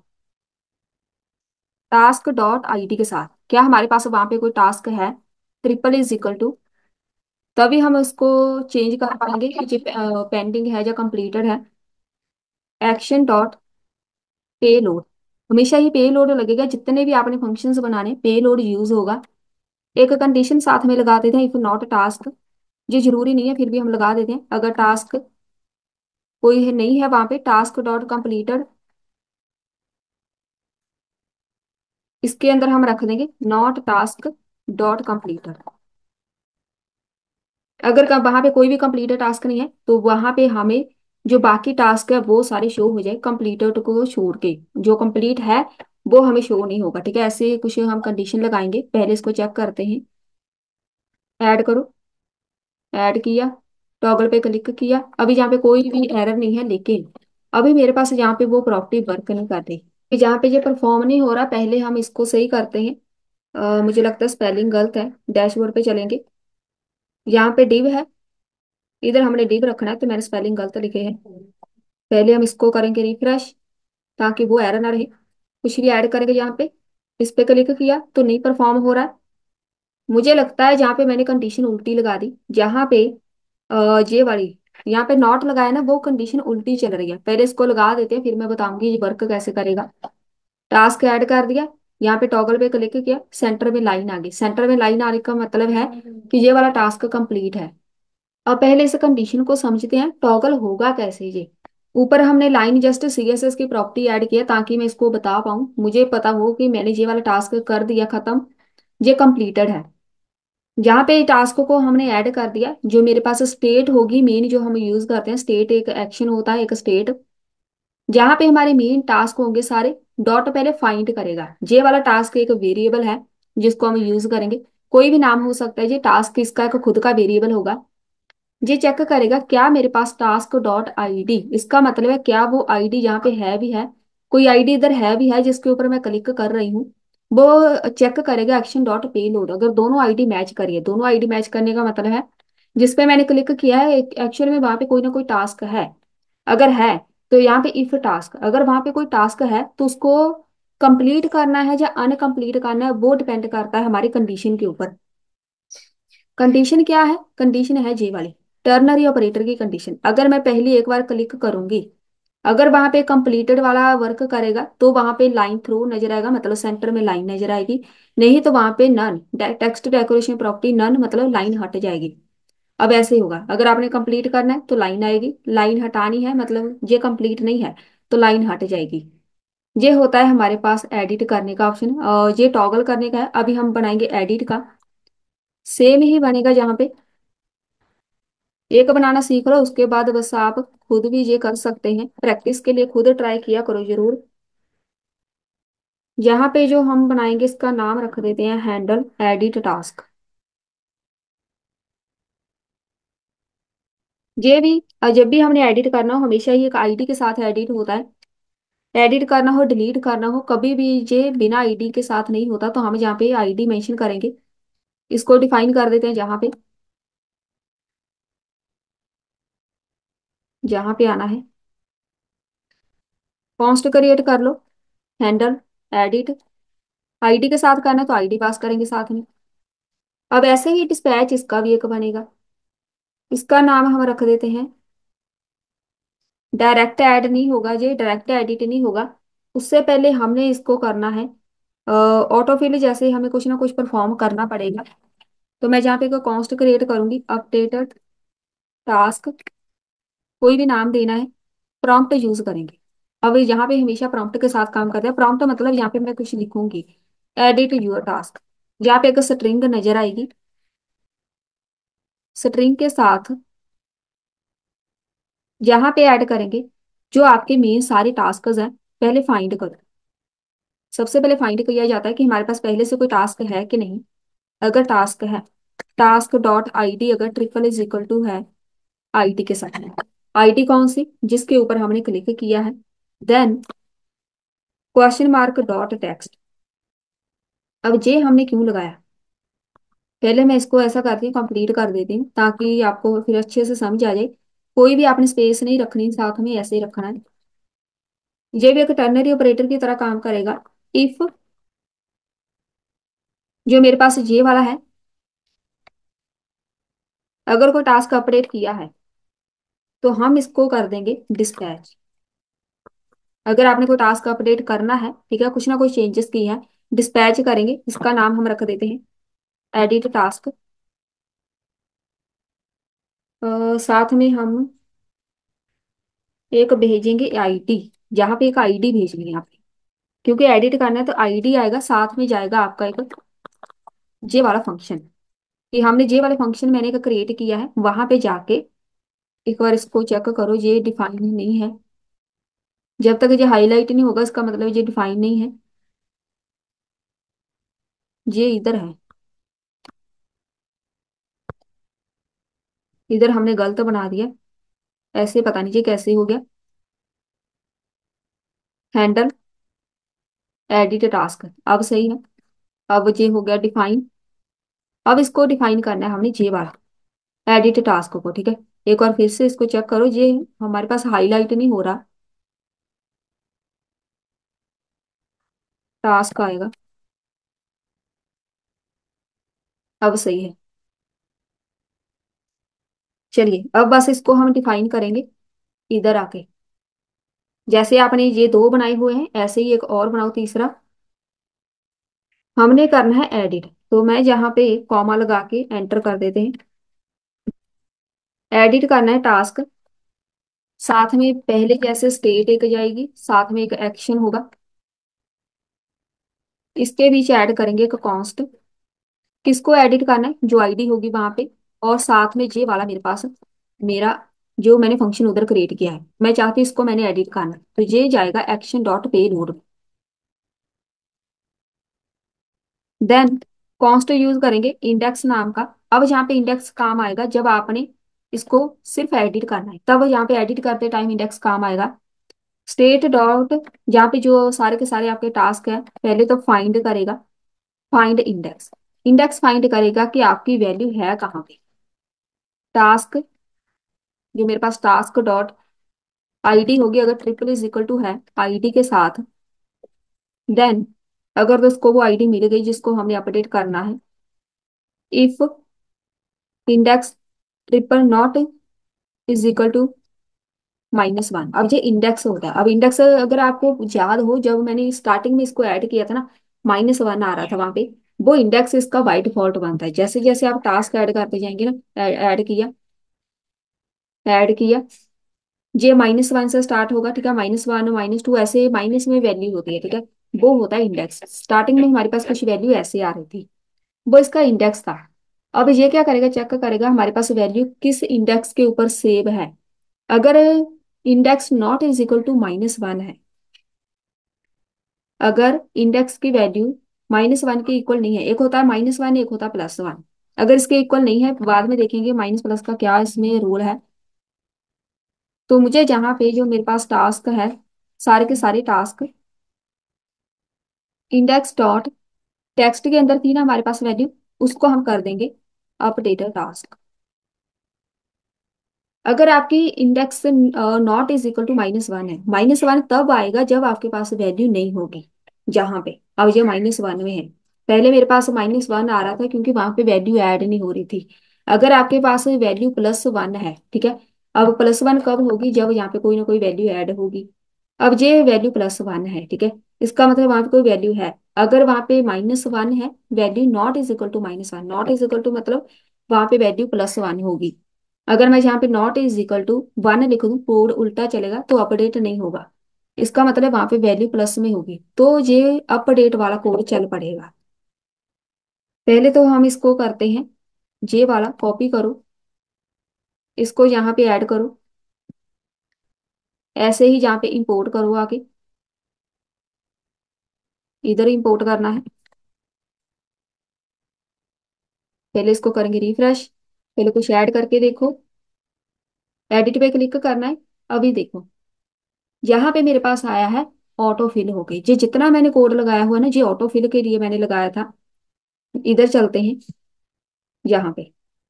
टास्क डॉट आईडी के साथ। क्या हमारे पास वहां पे कोई टास्क है? ट्रिपल इज इक्वल टू, तभी हम उसको चेंज कर पाएंगे कि जो पेंडिंग है या कंप्लीटेड है। एक्शन डॉट पे लोड, हमेशा ही पे लोड लगेगा, जितने भी आपने फंक्शंस बनाने पे लोड यूज होगा। एक कंडीशन साथ में लगा देते हैं, इफ नॉट टास्क, ये जरूरी नहीं है फिर भी हम लगा देते हैं। अगर टास्क कोई है, नहीं है वहां पे, टास्क डॉट कंप्लीटेड, इसके अंदर हम रख देंगे नॉट टास्क डॉट कंप्लीटेड। अगर वहां पे कोई भी कंप्लीटेड टास्क नहीं है तो वहां पे हमें जो बाकी टास्क है वो सारे शो हो जाए, कंप्लीटेड को छोड़ के। जो कंप्लीट है वो हमें शो नहीं होगा, ठीक है। ऐसे कुछ हम कंडीशन लगाएंगे, पहले इसको चेक करते हैं। ऐड करो, ऐड किया, टॉगल पे क्लिक किया। अभी यहाँ पे कोई भी एरर नहीं है, लेकिन अभी मेरे पास यहाँ पे वो प्रॉपर्टी वर्क नहीं कर रही। कि जहाँ पे ये परफॉर्म नहीं हो रहा, पहले हम इसको सही करते हैं। अ, मुझे लगता है स्पेलिंग गलत है। डैशबोर्ड पे चलेंगे, यहाँ पे डिव है, इधर हमने डिव रखना है, तो मैंने स्पेलिंग गलत लिखे हैं। पहले हम इसको करेंगे रिफ्रेश, ताकि वो एरर ना रहे। कुछ भी ऐड करेंगे यहाँ पे, इस पे क्लिक किया तो नहीं परफॉर्म हो रहा है। मुझे लगता है जहाँ पे मैंने कंडीशन उल्टी लगा दी, जहाँ पे अ, ये वाली, यहाँ पे नॉट लगाया ना, वो कंडीशन उल्टी चल रही है। पहले इसको लगा देते हैं, फिर मैं बताऊंगी ये वर्क कैसे करेगा। टास्क ऐड कर दिया, यहाँ पे टॉगल पे क्लिक किया, सेंटर में लाइन आ गई। सेंटर में लाइन आने का मतलब है कि ये वाला टास्क कंप्लीट है। अब पहले इस कंडीशन को समझते हैं, टॉगल होगा कैसे ये। ऊपर हमने लाइन जस्ट सीएसएस की प्रॉपर्टी ऐड किया ताकि मैं इसको बता पाऊं, मुझे पता हो कि मैंने ये वाला टास्क कर दिया खत्म, ये कंप्लीटेड है। जहाँ पे टास्क को हमने ऐड कर दिया, जो मेरे पास स्टेट होगी मेन, जो हम यूज करते हैं, स्टेट एक एक्शन होता है, एक स्टेट। जहाँ पे हमारे मेन टास्क होंगे सारे, डॉट पहले फाइंड करेगा। ये वाला टास्क एक वेरिएबल है जिसको हम यूज करेंगे, कोई भी नाम हो सकता है। ये टास्क इसका एक खुद का वेरिएबल होगा। ये चेक करेगा क्या मेरे पास टास्क डॉट आईडी, इसका मतलब है क्या वो आईडी यहाँ पे है भी है, कोई आईडी इधर है भी है जिसके ऊपर मैं क्लिक कर रही हूँ। वो चेक करेगा एक्शन डॉट पे लोड, अगर दोनों आईडी मैच करिए। दोनों आईडी मैच करने का मतलब है जिसपे मैंने क्लिक किया है एक्चुअल में वहां पे कोई ना कोई टास्क है। अगर है तो यहाँ पे इफ टास्क, अगर वहां पे कोई टास्क है तो उसको कंप्लीट करना है या अनकंप्लीट करना है, वो डिपेंड करता है हमारी कंडीशन के ऊपर। कंडीशन क्या है? कंडीशन है जे वाली, टर्नरी ऑपरेटर की कंडीशन। अगर मैं पहली एक बार क्लिक करूंगी, अगर वहां पे कंप्लीटेड वाला वर्क करेगा तो वहां पे लाइन थ्रू नजर आएगा, मतलब सेंटर में लाइन नजर आएगी। नहीं तो वहां पे none, text decoration property none, मतलब लाइन हट जाएगी। अब ऐसे ही होगा, अगर आपने कंप्लीट करना है तो लाइन आएगी, लाइन हटानी है मतलब ये कंप्लीट नहीं है तो लाइन हट जाएगी। ये होता है हमारे पास एडिट करने का ऑप्शन, और ये टॉगल करने का है। अभी हम बनाएंगे एडिट का, सेम ही बनेगा। जहाँ पे एक बनाना सीख लो, उसके बाद बस आप खुद भी ये कर सकते हैं। प्रैक्टिस के लिए खुद ट्राई किया करो जरूर। यहाँ पे जो हम बनाएंगे इसका नाम रख देते हैं हैंडल एडिट टास्क। ये भी, और जब भी हमने एडिट करना हो, हमेशा ही एक आईडी के साथ एडिट होता है। एडिट करना हो, डिलीट करना हो, कभी भी ये बिना आईडी के साथ नहीं होता। तो हम यहाँ पे आईडी मेंशन करेंगे, इसको डिफाइन कर देते हैं। जहाँ पे, जहाँ पे आना है कॉन्स्ट क्रिएट कर लो, हैंडल एडिट, आईडी के साथ करना है तो आईडी पास करेंगे साथ में। अब ऐसे ही डिस्पैच इसका भी एक बनेगा। इसका नाम हम रख देते हैं, डायरेक्ट ऐड नहीं होगा, ये डायरेक्ट एडिट नहीं होगा। उससे पहले हमने इसको करना है ऑटोफिल, जैसे हमें कुछ ना कुछ परफॉर्म करना पड़ेगा। तो मैं जहाँ पे कोई कॉन्स्ट क्रिएट करूंगी, अपडेटेड टास्क, कोई भी नाम देना है, प्रॉम्प्ट यूज करेंगे। अब यहाँ पे हमेशा प्रॉम्प्ट के साथ काम करते हैं। प्रॉम्प्ट मतलब यहाँ पे मैं कुछ लिखूंगी, एडिट यूर टास्क, यहाँ पे एक स्ट्रिंग नजर आएगी, स्ट्रिंग के साथ यहाँ पे ऐड करेंगे जो आपके मेन सारे टास्क हैं। पहले फाइंड करो, सबसे पहले फाइंड किया जाता है कि हमारे पास पहले से कोई टास्क है कि नहीं। अगर टास्क है, टास्क डॉट आई डी अगर ट्रिपल इज इक्वल टू है आईडी के साथ में, आईडी कौन सी, जिसके ऊपर हमने क्लिक किया है। Then question mark dot text. अब जे हमने क्यों लगाया, पहले मैं इसको ऐसा करती हूँ, कंप्लीट कर देती हूँ ताकि आपको फिर अच्छे से समझ आ जाए। कोई भी आपने स्पेस नहीं रखनी, साथ में ऐसे ही रखना है। ये भी एक टर्नरी ऑपरेटर की तरह काम करेगा। इफ जो मेरे पास ये वाला है, अगर कोई टास्क अपडेट किया है तो हम इसको कर देंगे डिस्पैच। अगर आपने कोई टास्क अपडेट करना है, ठीक है, कुछ ना कुछ चेंजेस की है, डिस्पैच करेंगे। इसका नाम हम रख देते हैं एडिट टास्क। साथ में हम एक भेजेंगे आईडी, जहाँ पे एक आईडी भेजनी है यहाँ पे, क्योंकि एडिट करना है तो आईडी आएगा, साथ में जाएगा आपका एक जे वाला फंक्शन। कि हमने जे वाले फंक्शन मैंने एक क्रिएट किया है, वहां पे जाके एक बार इसको चेक करो, ये डिफाइन नहीं है। जब तक ये हाईलाइट नहीं होगा इसका मतलब ये डिफाइन नहीं है। ये इधर है, इधर हमने गलत बना दिया, ऐसे पता नहीं ये कैसे हो गया। हैंडल एडिट टास्क, अब सही है। अब ये हो गया डिफाइन। अब इसको डिफाइन करना है हमने जे वाला एडिट टास्क को, ठीक है। एक बार फिर से इसको चेक करो, ये हमारे पास हाईलाइट नहीं हो रहा, टास्क आएगा। अब सही है। चलिए अब बस इसको हम डिफाइन करेंगे इधर आके। जैसे आपने ये दो बनाए हुए हैं, ऐसे ही एक और बनाओ, तीसरा। हमने करना है एडिट, तो मैं यहाँ पे कॉमा लगा के एंटर कर देते हैं। एडिट करना है टास्क, साथ में पहले जैसे स्टेट एक जाएगी, साथ में एक एक्शन होगा, इसके बीच ऐड करेंगे एक कॉन्स्ट। किसको एडिट करना है, जो आईडी होगी वहां पे, और साथ में ये वाला मेरे पास, मेरा जो मैंने फंक्शन उधर क्रिएट किया है, मैं चाहती हूँ इसको मैंने एडिट करना है, तो ये जाएगा action dot payload. Then const use करेंगे इंडेक्स नाम का। अब यहाँ पे इंडेक्स काम आएगा जब आपने इसको सिर्फ एडिट करना है, तब यहाँ पे एडिट करते टाइम इंडेक्स काम आएगा। स्टेट डॉट, जहाँ पे जो सारे के सारे आपके टास्क है, पहले तो फाइंड करेगा, फाइंड इंडेक्स, इंडेक्स फाइंड करेगा कि आपकी वैल्यू है कहाँ पे। टास्क, जो मेरे पास टास्क डॉट आईडी होगी, अगर ट्रिपल इज इक्वल टू है आईडी के साथ, देन अगर तो उसको वो आईडी मिल गई जिसको हमने अपडेट करना है, if index triple not is equal to minus one. अब ये इंडेक्स होता है। अब इंडेक्स अगर आपको याद हो, जब मैंने स्टार्टिंग में इसको ऐड किया था ना, माइनस वन आ रहा था वहां पे, वो इंडेक्स इसका बाई डिफॉल्ट बनता है। जैसे जैसे आप टास्क ऐड करते जाएंगे ना, ऐड किया, ऐड किया, ये माइनस वन से स्टार्ट होगा, ठीक है, माइनस वन माइनस टू ऐसे माइनस में वैल्यू होती है, ठीक है। वो होता है इंडेक्स। स्टार्टिंग में हमारे पास कुछ वैल्यू ऐसे आ रही थी, वो इसका इंडेक्स था। अब ये क्या करेगा, चेक करेगा हमारे पास वैल्यू किस इंडेक्स के ऊपर सेव है। अगर index not is equal to minus one है, अगर इंडेक्स की वैल्यू माइनस वन के इक्वल नहीं है, एक होता है माइनस वन, एक होता है प्लस वन, अगर इसके इक्वल नहीं है, बाद में देखेंगे माइनस प्लस का क्या इसमें रूल है। तो मुझे जहाँ पे जो मेरे पास टास्क है, सारे के सारे टास्क इंडेक्स डॉट टेक्स्ट के अंदर थी ना हमारे पास वैल्यू, उसको हम कर देंगे अपडेटर टास्क। अगर आपकी index not is equal to minus one है, माइनस वन तब आएगा जब आपके पास वैल्यू नहीं होगी। जहां पे अब ये माइनस वन में है, पहले मेरे पास माइनस वन आ रहा था क्योंकि वहां पे वैल्यू ऐड नहीं हो रही थी। अगर आपके पास वैल्यू प्लस वन है, ठीक है। अब प्लस वन कब होगी, जब यहाँ पे कोई ना कोई वैल्यू ऐड होगी। अब ये वैल्यू प्लस वन है, ठीक है। इसका मतलब वहां पे कोई वैल्यू है। अगर वहां पे माइनस वन है, value not is equal to minus one, not is equal to मतलब वहां पे वैल्यू प्लस वन होगी। अगर मैं यहाँ पे not is equal to one लिख दूं, कोड उल्टा चलेगा तो अपडेट नहीं होगा। इसका मतलब वहां पे वैल्यू प्लस में होगी, तो ये अपडेट वाला कोड चल पड़ेगा। पहले तो हम इसको करते हैं, ये वाला कॉपी करो, इसको यहाँ पे ऐड करो, ऐसे ही जहाँ पे इंपोर्ट करो आके, इधर इंपोर्ट करना है। पहले इसको करेंगे रिफ्रेश, पहले कुछ ऐड करके देखो, एडिट पे क्लिक करना है। अभी देखो यहाँ पे मेरे पास आया है ऑटो फिल हो गई। ये जितना मैंने कोड लगाया हुआ है ना, ये ऑटो फिल के लिए मैंने लगाया था। इधर चलते हैं, यहाँ पे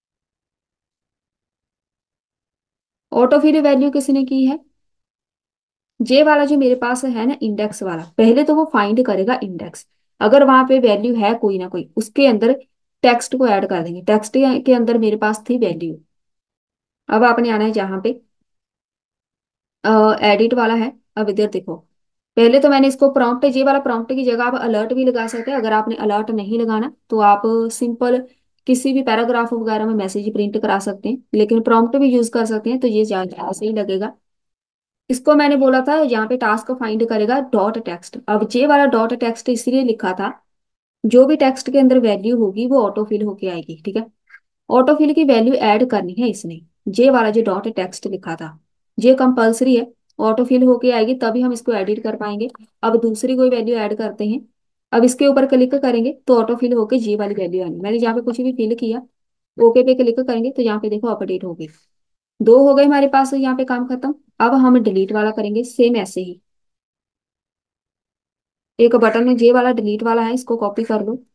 ऑटो फिल वैल्यू किसने की है, जे वाला जो मेरे पास है ना इंडेक्स वाला, पहले तो वो फाइंड करेगा इंडेक्स। अगर वहां पे वैल्यू है कोई ना कोई, उसके अंदर टेक्स्ट को ऐड कर देंगे। टेक्स्ट के अंदर मेरे पास थी वैल्यू। अब आपने आना है जहाँ पे एडिट वाला है। अब इधर देखो, पहले तो मैंने इसको प्रॉम्प्ट, ये वाला प्रॉम्प्ट की जगह आप अलर्ट भी लगा सकते हैं। अगर आपने अलर्ट नहीं लगाना तो आप सिंपल किसी भी पैराग्राफ वगैरह में मैसेज प्रिंट करा सकते हैं, लेकिन प्रॉम्प्ट भी यूज कर सकते हैं, तो ये ज्यादा सही लगेगा। इसको मैंने बोला था यहाँ पे टास्क फाइंड करेगा डॉट टेक्स्ट। अब ये वाला डॉट टेक्स्ट इसलिए लिखा था, जो भी टेक्स्ट के अंदर वैल्यू होगी वो ऑटो फिल होके आएगी, ठीक है। ऑटो फिल की वैल्यू ऐड करनी है इसने, जे वाला जो डॉट टेक्स्ट लिखा था, ये कंपलसरी है। ऑटो फिल होके आएगी तभी हम इसको एडिट कर पाएंगे। अब दूसरी कोई वैल्यू ऐड करते हैं। अब इसके ऊपर क्लिक करेंगे तो ऑटो फिल होके जे वाली वैल्यू आनी। मैंने यहाँ पे कुछ भी फिल किया, ओके पे क्लिक करेंगे तो यहाँ पे देखो अपडेट हो गई। दो हो गए हमारे पास, यहाँ पे काम खत्म। अब हम डिलीट वाला करेंगे सेम ऐसे ही। एक बटन है जे वाला डिलीट वाला है, इसको कॉपी कर लो,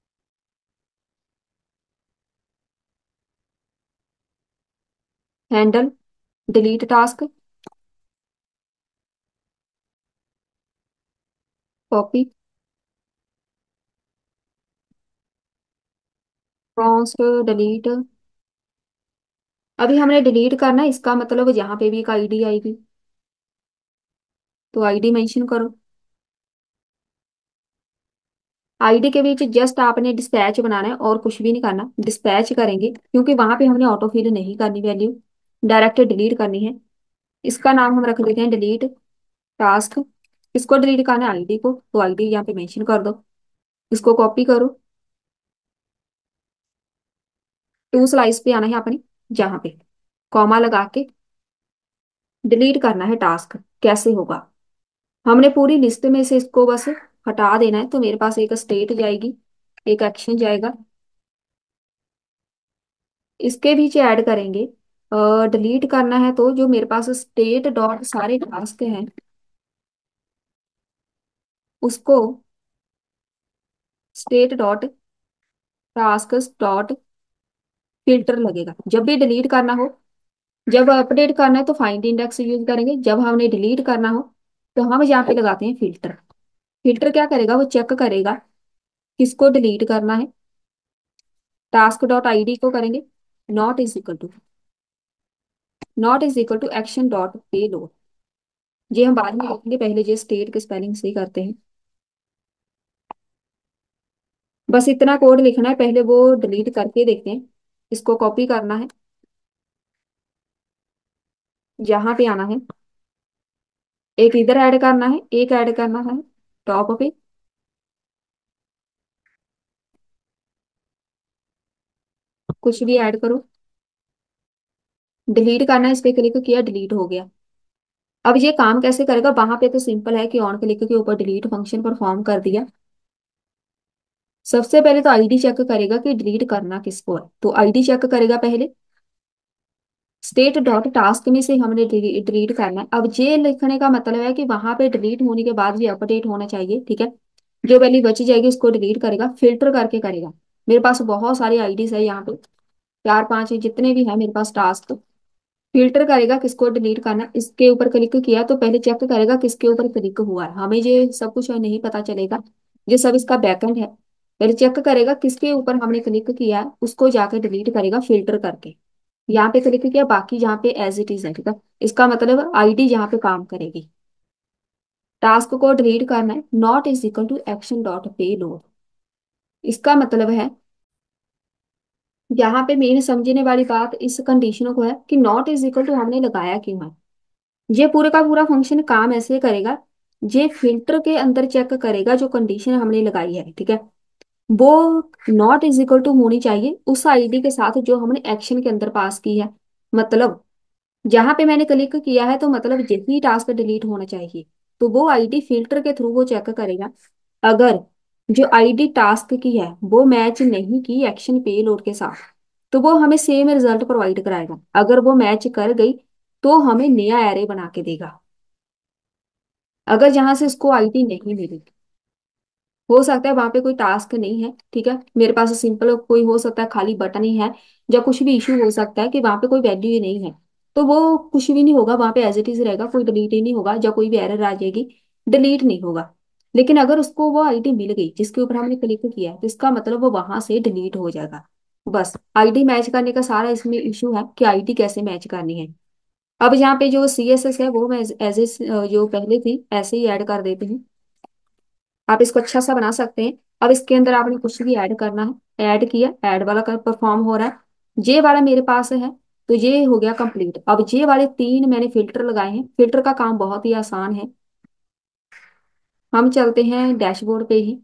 handle delete task, copy const delete. अभी हमने डिलीट करना है, इसका मतलब यहाँ पे भी एक आईडी आएगी, तो आईडी मेंशन करो। आईडी के बीच जस्ट आपने डिस्पैच बनाना है और कुछ भी नहीं करना। डिस्पैच करेंगे क्योंकि वहां पे हमने ऑटो फिल नहीं करनी वैल्यू, डायरेक्ट डिलीट करनी है। इसका नाम हम रख देते हैं डिलीट टास्क। इसको डिलीट करना है आईडी को, तो आईडी यहाँ पे मेंशन कर दो। इसको कॉपी करो, टू स्लाइस पे आना है अपने, जहाँ पे कॉमा लगा के डिलीट करना है टास्क। कैसे होगा, हमने पूरी लिस्ट में से इसको बस हटा देना है। तो मेरे पास एक स्टेट जाएगी, एक एक्शन जाएगा, इसके बीच ऐड करेंगे। डिलीट करना है तो जो मेरे पास स्टेट डॉट सारे टास्क हैं, उसको state dot task dot filter लगेगा। जब भी डिलीट करना हो, जब अपडेट करना है तो फाइंड इंडेक्स यूज करेंगे, जब हमने डिलीट करना हो तो हम यहाँ पे लगाते हैं फिल्टर। फिल्टर क्या करेगा, वो चेक करेगा किसको डिलीट करना है। टास्क डॉट आईडी को करेंगे not is equal to, not is equal to action dot payload. ये हम बाद में लिखेंगे, पहले ये स्टेट के स्पेलिंग सही करते हैं। बस इतना कोड लिखना है, पहले वो डिलीट करके देखते हैं। इसको कॉपी करना है, यहाँ पे आना है, एक इधर ऐड करना है, एक ऐड करना है टॉप पे। कुछ भी ऐड करो, डिलीट करना है, इस पे क्लिक किया डिलीट हो गया। अब ये काम कैसे करेगा, वहां पे तो सिंपल है कि ऑन क्लिक के ऊपर डिलीट फंक्शन परफॉर्म कर दिया। सबसे पहले तो आईडी चेक करेगा कि डिलीट करना किसको है, तो आईडी चेक करेगा पहले। स्टेट डॉट टास्क में से हमने डिलीट करना है। अब ये लिखने का मतलब है कि वहां पे डिलीट होने के बाद भी अपडेट होना चाहिए, ठीक है। जो वैल्यू बची जाएगी उसको डिलीट करेगा, फिल्टर करके करेगा। मेरे पास बहुत सारी आईडीज है यहाँ पे, चार पांच जितने भी है मेरे पास टास्क। फिल्टर करेगा किसको डिलीट करना है। इसके ऊपर क्लिक किया तो पहले चेक करेगा किसके ऊपर क्लिक हुआ है, हमें ये सब कुछ नहीं पता चलेगा। ये सब इसका बैकएंड है। पहले चेक करेगा किसके ऊपर हमने क्लिक किया है, उसको जाके डिलीट करेगा फिल्टर करके। यहाँ पे क्लिक किया, बाकी जहाँ पे एज इट इज है, ठीक है। इसका मतलब आईडी जहाँ पे काम करेगी। टास्क को डिलीट करना है, not is equal to action dot payload. इसका मतलब है, यहाँ पे मेन समझने वाली बात इस कंडीशन को है कि नॉट इज इक्वल टू हमने लगाया क्यों है। ये पूरे का पूरा फंक्शन काम ऐसे करेगा, ये फिल्टर के अंदर चेक करेगा जो कंडीशन हमने लगाई है, ठीक है। वो नॉट इज इक्वल टू होनी चाहिए उस आईडी के साथ जो हमने एक्शन के अंदर पास की है। मतलब जहां पे मैंने क्लिक किया है, तो मतलब यही टास्क डिलीट होना चाहिए। तो वो आईडी फिल्टर के थ्रू वो चेक करेगा। अगर जो आईडी टास्क की है वो मैच नहीं की एक्शन पे लोड के साथ, तो वो हमें सेम रिजल्ट प्रोवाइड कराएगा। अगर वो मैच कर गई तो हमें नया एरे बना के देगा। अगर जहां से उसको आईडी नहीं मिली, हो सकता है वहां पे कोई टास्क नहीं है, ठीक है, मेरे पास सिंपल कोई हो सकता है खाली बटन ही है, या कुछ भी इशू हो सकता है कि वहां पे कोई वैल्यू ही नहीं है, तो वो कुछ भी नहीं होगा, वहां पे एज इट इज रहेगा, कोई डिलीट ही नहीं होगा, या कोई भी एरर आ जाएगी, डिलीट नहीं होगा। लेकिन अगर उसको वो आईडी मिल गई जिसके ऊपर हमने क्लिक किया है, तो इसका मतलब वो वहां से डिलीट हो जाएगा। बस आईडी मैच करने का सारा इसमें इशू है कि आईडी कैसे मैच करनी है। अब यहाँ पे जो सी एस एस है वो मैं एज ए जो पहले थी ऐसे ही ऐड कर देती हूँ। आप इसको अच्छा सा बना सकते हैं। अब इसके अंदर आपने कुछ भी ऐड करना है, ऐड किया, ऐड वाला का परफॉर्म हो रहा है, जे वाला मेरे पास है, तो ये हो गया कंप्लीट। अब जे वाले तीन मैंने फिल्टर लगाए हैं, फिल्टर का काम बहुत ही आसान है। हम चलते हैं डैशबोर्ड पे ही,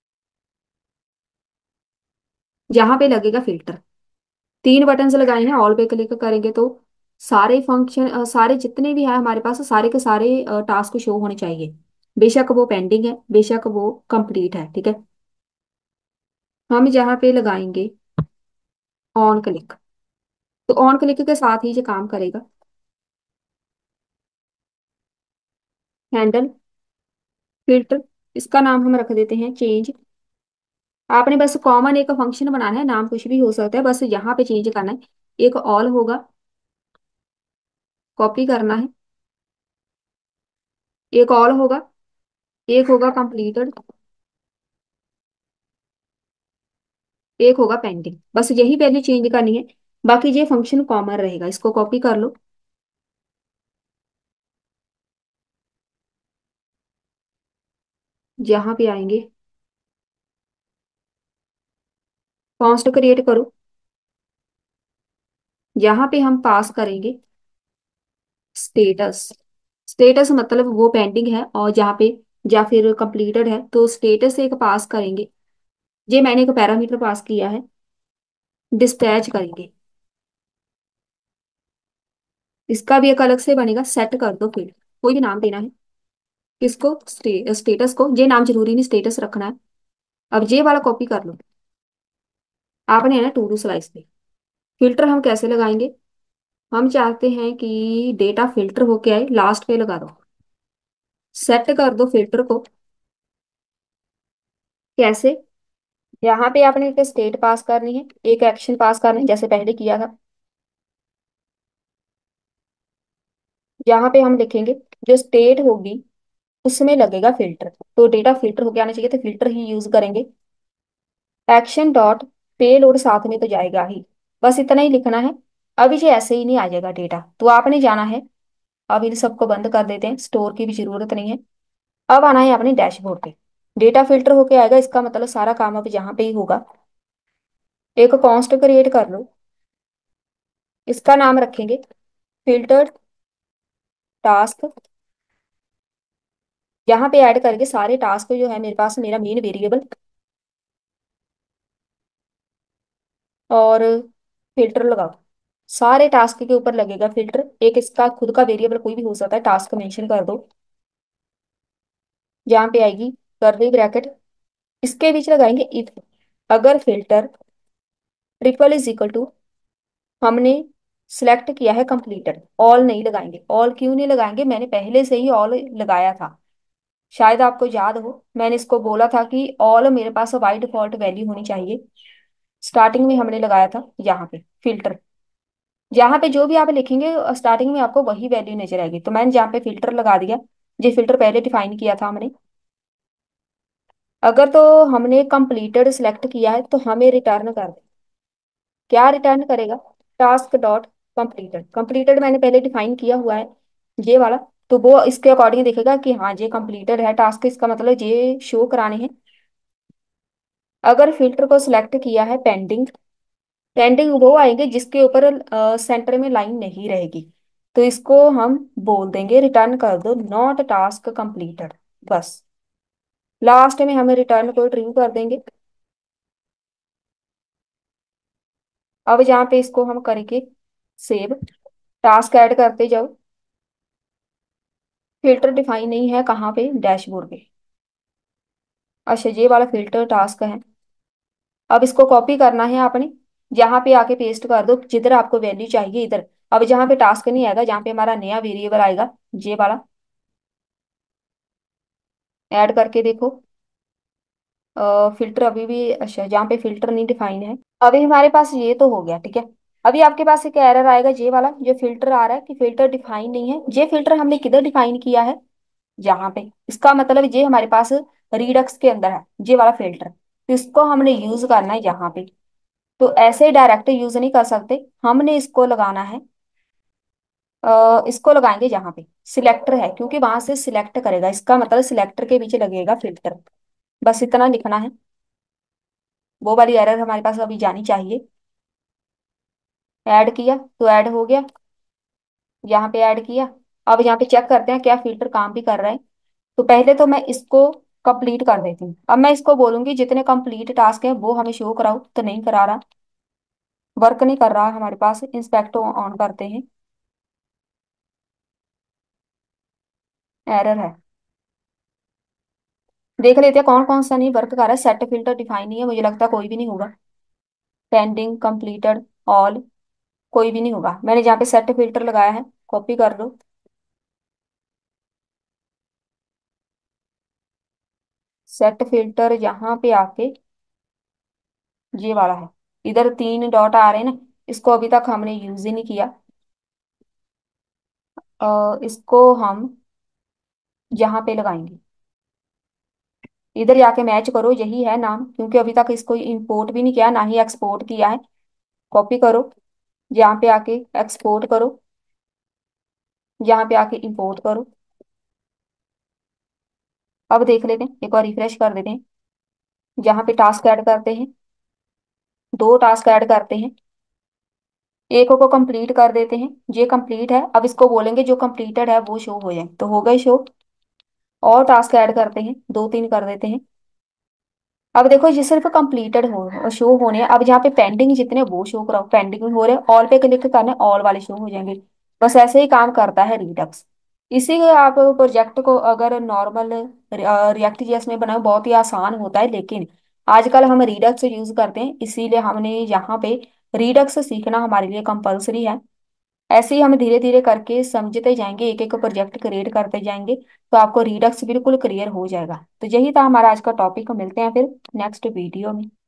जहां पे लगेगा फिल्टर। तीन बटन्स लगाए हैं, ऑल पे क्लिक करेंगे तो सारे फंक्शन, सारे जितने भी है हमारे पास, सारे के सारे टास्क शो होने चाहिए। बेशक वो पेंडिंग है, बेशक वो कंप्लीट है, ठीक है। हम जहाँ पे लगाएंगे ऑन क्लिक, तो ऑन क्लिक के साथ ही ये काम करेगा। हैंडल फिल्टर, इसका नाम हम रख देते हैं चेंज। आपने बस कॉमन एक फंक्शन बनाना है, नाम कुछ भी हो सकता है, बस यहाँ पे चेंज करना है। एक ऑल होगा, कॉपी करना है। एक ऑल होगा, एक होगा कंप्लीटेड, एक होगा पेंडिंग। बस यही वैल्यू चेंज करनी है, बाकी ये फंक्शन कॉमन रहेगा। इसको कॉपी कर लो, जहाँ पे आएंगे कॉन्स्ट क्रिएट करो, यहाँ पे हम पास करेंगे स्टेटस। स्टेटस मतलब वो पेंडिंग है, और जहाँ पे या फिर कंप्लीटेड है, तो स्टेटस एक पास करेंगे। ये मैंने एक पैरामीटर पास किया है, डिस्पैच करेंगे। इसका भी एक अलग से बनेगा, सेट कर दो फील्ड, कोई भी नाम देना है। किसको? स्टे, स्टेटस को। ये नाम जरूरी नहीं स्टेटस रखना है। अब ये वाला कॉपी कर लो, आपने है ना टू डू स्लाइस पे। फिल्टर हम कैसे लगाएंगे? हम चाहते हैं कि डेटा फिल्टर होके आए, लास्ट पे लगा दो। सेट कर दो फिल्टर को। कैसे? यहाँ पे आपने एक स्टेट पास करनी है, एक एक्शन पास करना है, जैसे पहले किया था। यहाँ पे हम लिखेंगे जो स्टेट होगी उसमें लगेगा फिल्टर, तो डेटा फिल्टर होके आना चाहिए, तो फिल्टर ही यूज करेंगे। एक्शन डॉट पे लोड साथ में तो जाएगा ही, बस इतना ही लिखना है। अब ये ऐसे ही नहीं आ जाएगा डेटा, तो आपने जाना है। अब इन सबको बंद कर देते हैं, स्टोर की भी जरूरत नहीं है। अब आना है अपने डैशबोर्ड पे, डेटा फिल्टर होके आएगा, इसका मतलब सारा काम अब यहाँ पे ही होगा। एक कॉन्स्ट क्रिएट कर लो, इसका नाम रखेंगे फिल्टर टास्क। यहाँ पे ऐड करके सारे टास्क जो है मेरे पास, मेरा मेन वेरिएबल, और फिल्टर लगाओ। सारे टास्क के ऊपर लगेगा फिल्टर, एक इसका खुद का वेरिएबल कोई भी हो सकता है, टास्क मेंशन कर दो। यहाँ पे आएगी कर्ली ब्रैकेट, इसके बीच लगाएंगे इफ। अगर filter triple is equal to, हमने सिलेक्ट किया है कंप्लीटेड, ऑल नहीं लगाएंगे। ऑल क्यों नहीं लगाएंगे? मैंने पहले से ही ऑल लगाया था, शायद आपको याद हो, मैंने इसको बोला था कि ऑल मेरे पास बाई डिफॉल्ट वैल्यू होनी चाहिए। स्टार्टिंग में हमने लगाया था यहाँ पे फिल्टर, यहाँ पे जो भी आप लिखेंगे स्टार्टिंग में आपको वही वैल्यू नजर आएगी, तो मैंने यहाँ पे फिल्टर लगा दिया। ये फिल्टर पहले डिफाइन किया था हमने। अगर तो हमने कंप्लीटेड सिलेक्ट किया है तो हमें रिटर्न कर दे। क्या रिटर्न करेगा? Task dot completed. कंप्लीटेड मैंने पहले डिफाइन किया हुआ है, ये वाला। तो वो इसके अकॉर्डिंग देखेगा कि हाँ ये कंप्लीटेड है टास्क, इसका मतलब ये शो कराने हैं। अगर फिल्टर को सिलेक्ट किया है पेंडिंग, पेंडिंग वो आएंगे जिसके ऊपर सेंटर में लाइन नहीं रहेगी। तो इसको हम बोल देंगे रिटर्न कर दो नॉट टास्क कंप्लीटेड, बस। लास्ट में हमें रिटर्न को ट्रू कर देंगे। अब यहाँ पे इसको हम करेंगे सेव। टास्क ऐड करते जाओ। फिल्टर डिफाइन नहीं है कहाँ पे? डैशबोर्ड पे। अच्छा, ये वाला फिल्टर टास्क है। अब इसको कॉपी करना है आपने, यहाँ पे आके पेस्ट कर दो जिधर आपको वैल्यू चाहिए इधर। अब जहाँ पे टास्क नहीं आएगा, जहाँ पे हमारा नया वेरिएबल आएगा, ये वाला ऐड करके देखो। फिल्टर अभी भी, अच्छा जहाँ पे फिल्टर नहीं डिफाइन है, अभी हमारे पास ये तो हो गया, ठीक है। अभी आपके पास एक एरर आएगा, ये वाला जो फिल्टर आ रहा है कि फिल्टर डिफाइन नहीं है। ये फिल्टर हमने किधर डिफाइन किया है? यहाँ पे। इसका मतलब ये हमारे पास रीडक्स के अंदर है ये वाला फिल्टर, तो इसको हमने यूज करना है यहाँ पे। तो ऐसे डायरेक्ट यूज नहीं कर सकते, हमने इसको लगाना है। अ, इसको लगाएंगे यहाँ पे, सिलेक्टर है क्योंकि वहां से सिलेक्ट करेगा, इसका मतलब सिलेक्टर के पीछे लगेगा फिल्टर। बस इतना लिखना है। वो वाली एरर हमारे पास अभी जानी चाहिए। ऐड किया तो ऐड हो गया, यहाँ पे ऐड किया। अब यहाँ पे चेक करते हैं क्या फिल्टर काम भी कर रहा है। तो पहले तो मैं इसको कंप्लीट कर देती हूँ। अब मैं इसको बोलूंगी जितने कंप्लीट टास्क हैं वो हमें शो कराओ, तो नहीं करा रहा, वर्क नहीं कर रहा है हमारे पास। इंस्पेक्ट ऑन करते हैं, एरर है। देख लेते हैं कौन कौन सा नहीं वर्क कर रहा है। सेट फिल्टर डिफाइन नहीं है, मुझे लगता है कोई भी नहीं होगा। पेंडिंग, कंप्लीटेड, ऑल, कोई भी नहीं होगा। मैंने जहाँ पे सेट फिल्टर लगाया है, कॉपी कर लो। सेट फिल्टर यहाँ पे आके ये वाला है, इधर तीन डॉट आ रहे हैं ना, इसको अभी तक हमने यूज ही नहीं किया। अ, इसको हम यहाँ पे लगाएंगे। इधर जाके मैच करो, यही है नाम, क्योंकि अभी तक इसको इंपोर्ट भी नहीं किया ना ही एक्सपोर्ट किया है। कॉपी करो, यहाँ पे आके एक्सपोर्ट करो, यहाँ पे आके इंपोर्ट करो। अब देख लेते हैं, एक बार रिफ्रेश कर देते हैं। यहाँ पे टास्क ऐड करते हैं, दो टास्क ऐड करते हैं। एक को कंप्लीट कर देते हैं, ये कंप्लीट है। अब इसको बोलेंगे जो कंप्लीटेड है वो शो हो जाए, तो हो गए शो। और टास्क ऐड करते हैं, दो तीन कर देते हैं। अब देखो ये सिर्फ कंप्लीटेड हो शो होने हैं। अब यहाँ पे पेंडिंग जितने वो शो कराओ, पेंडिंग हो रहे, ऑल पे क्लिक करना है, ऑल वाले शो हो जाएंगे। बस ऐसे ही काम करता है रिडक्स। इसी को आप प्रोजेक्ट को अगर नॉर्मल रिएक्ट जेएस में बनाओ बहुत ही आसान होता है, लेकिन आजकल हम रिडक्स यूज करते हैं, इसीलिए हमने यहाँ पे रिडक्स सीखना हमारे लिए कंपलसरी है। ऐसे ही हम धीरे धीरे करके समझते जाएंगे, एक एक प्रोजेक्ट क्रिएट करते जाएंगे, तो आपको रिडक्स बिल्कुल क्लियर हो जाएगा। तो यही था हमारा आज का टॉपिक। मिलते हैं फिर नेक्स्ट वीडियो में।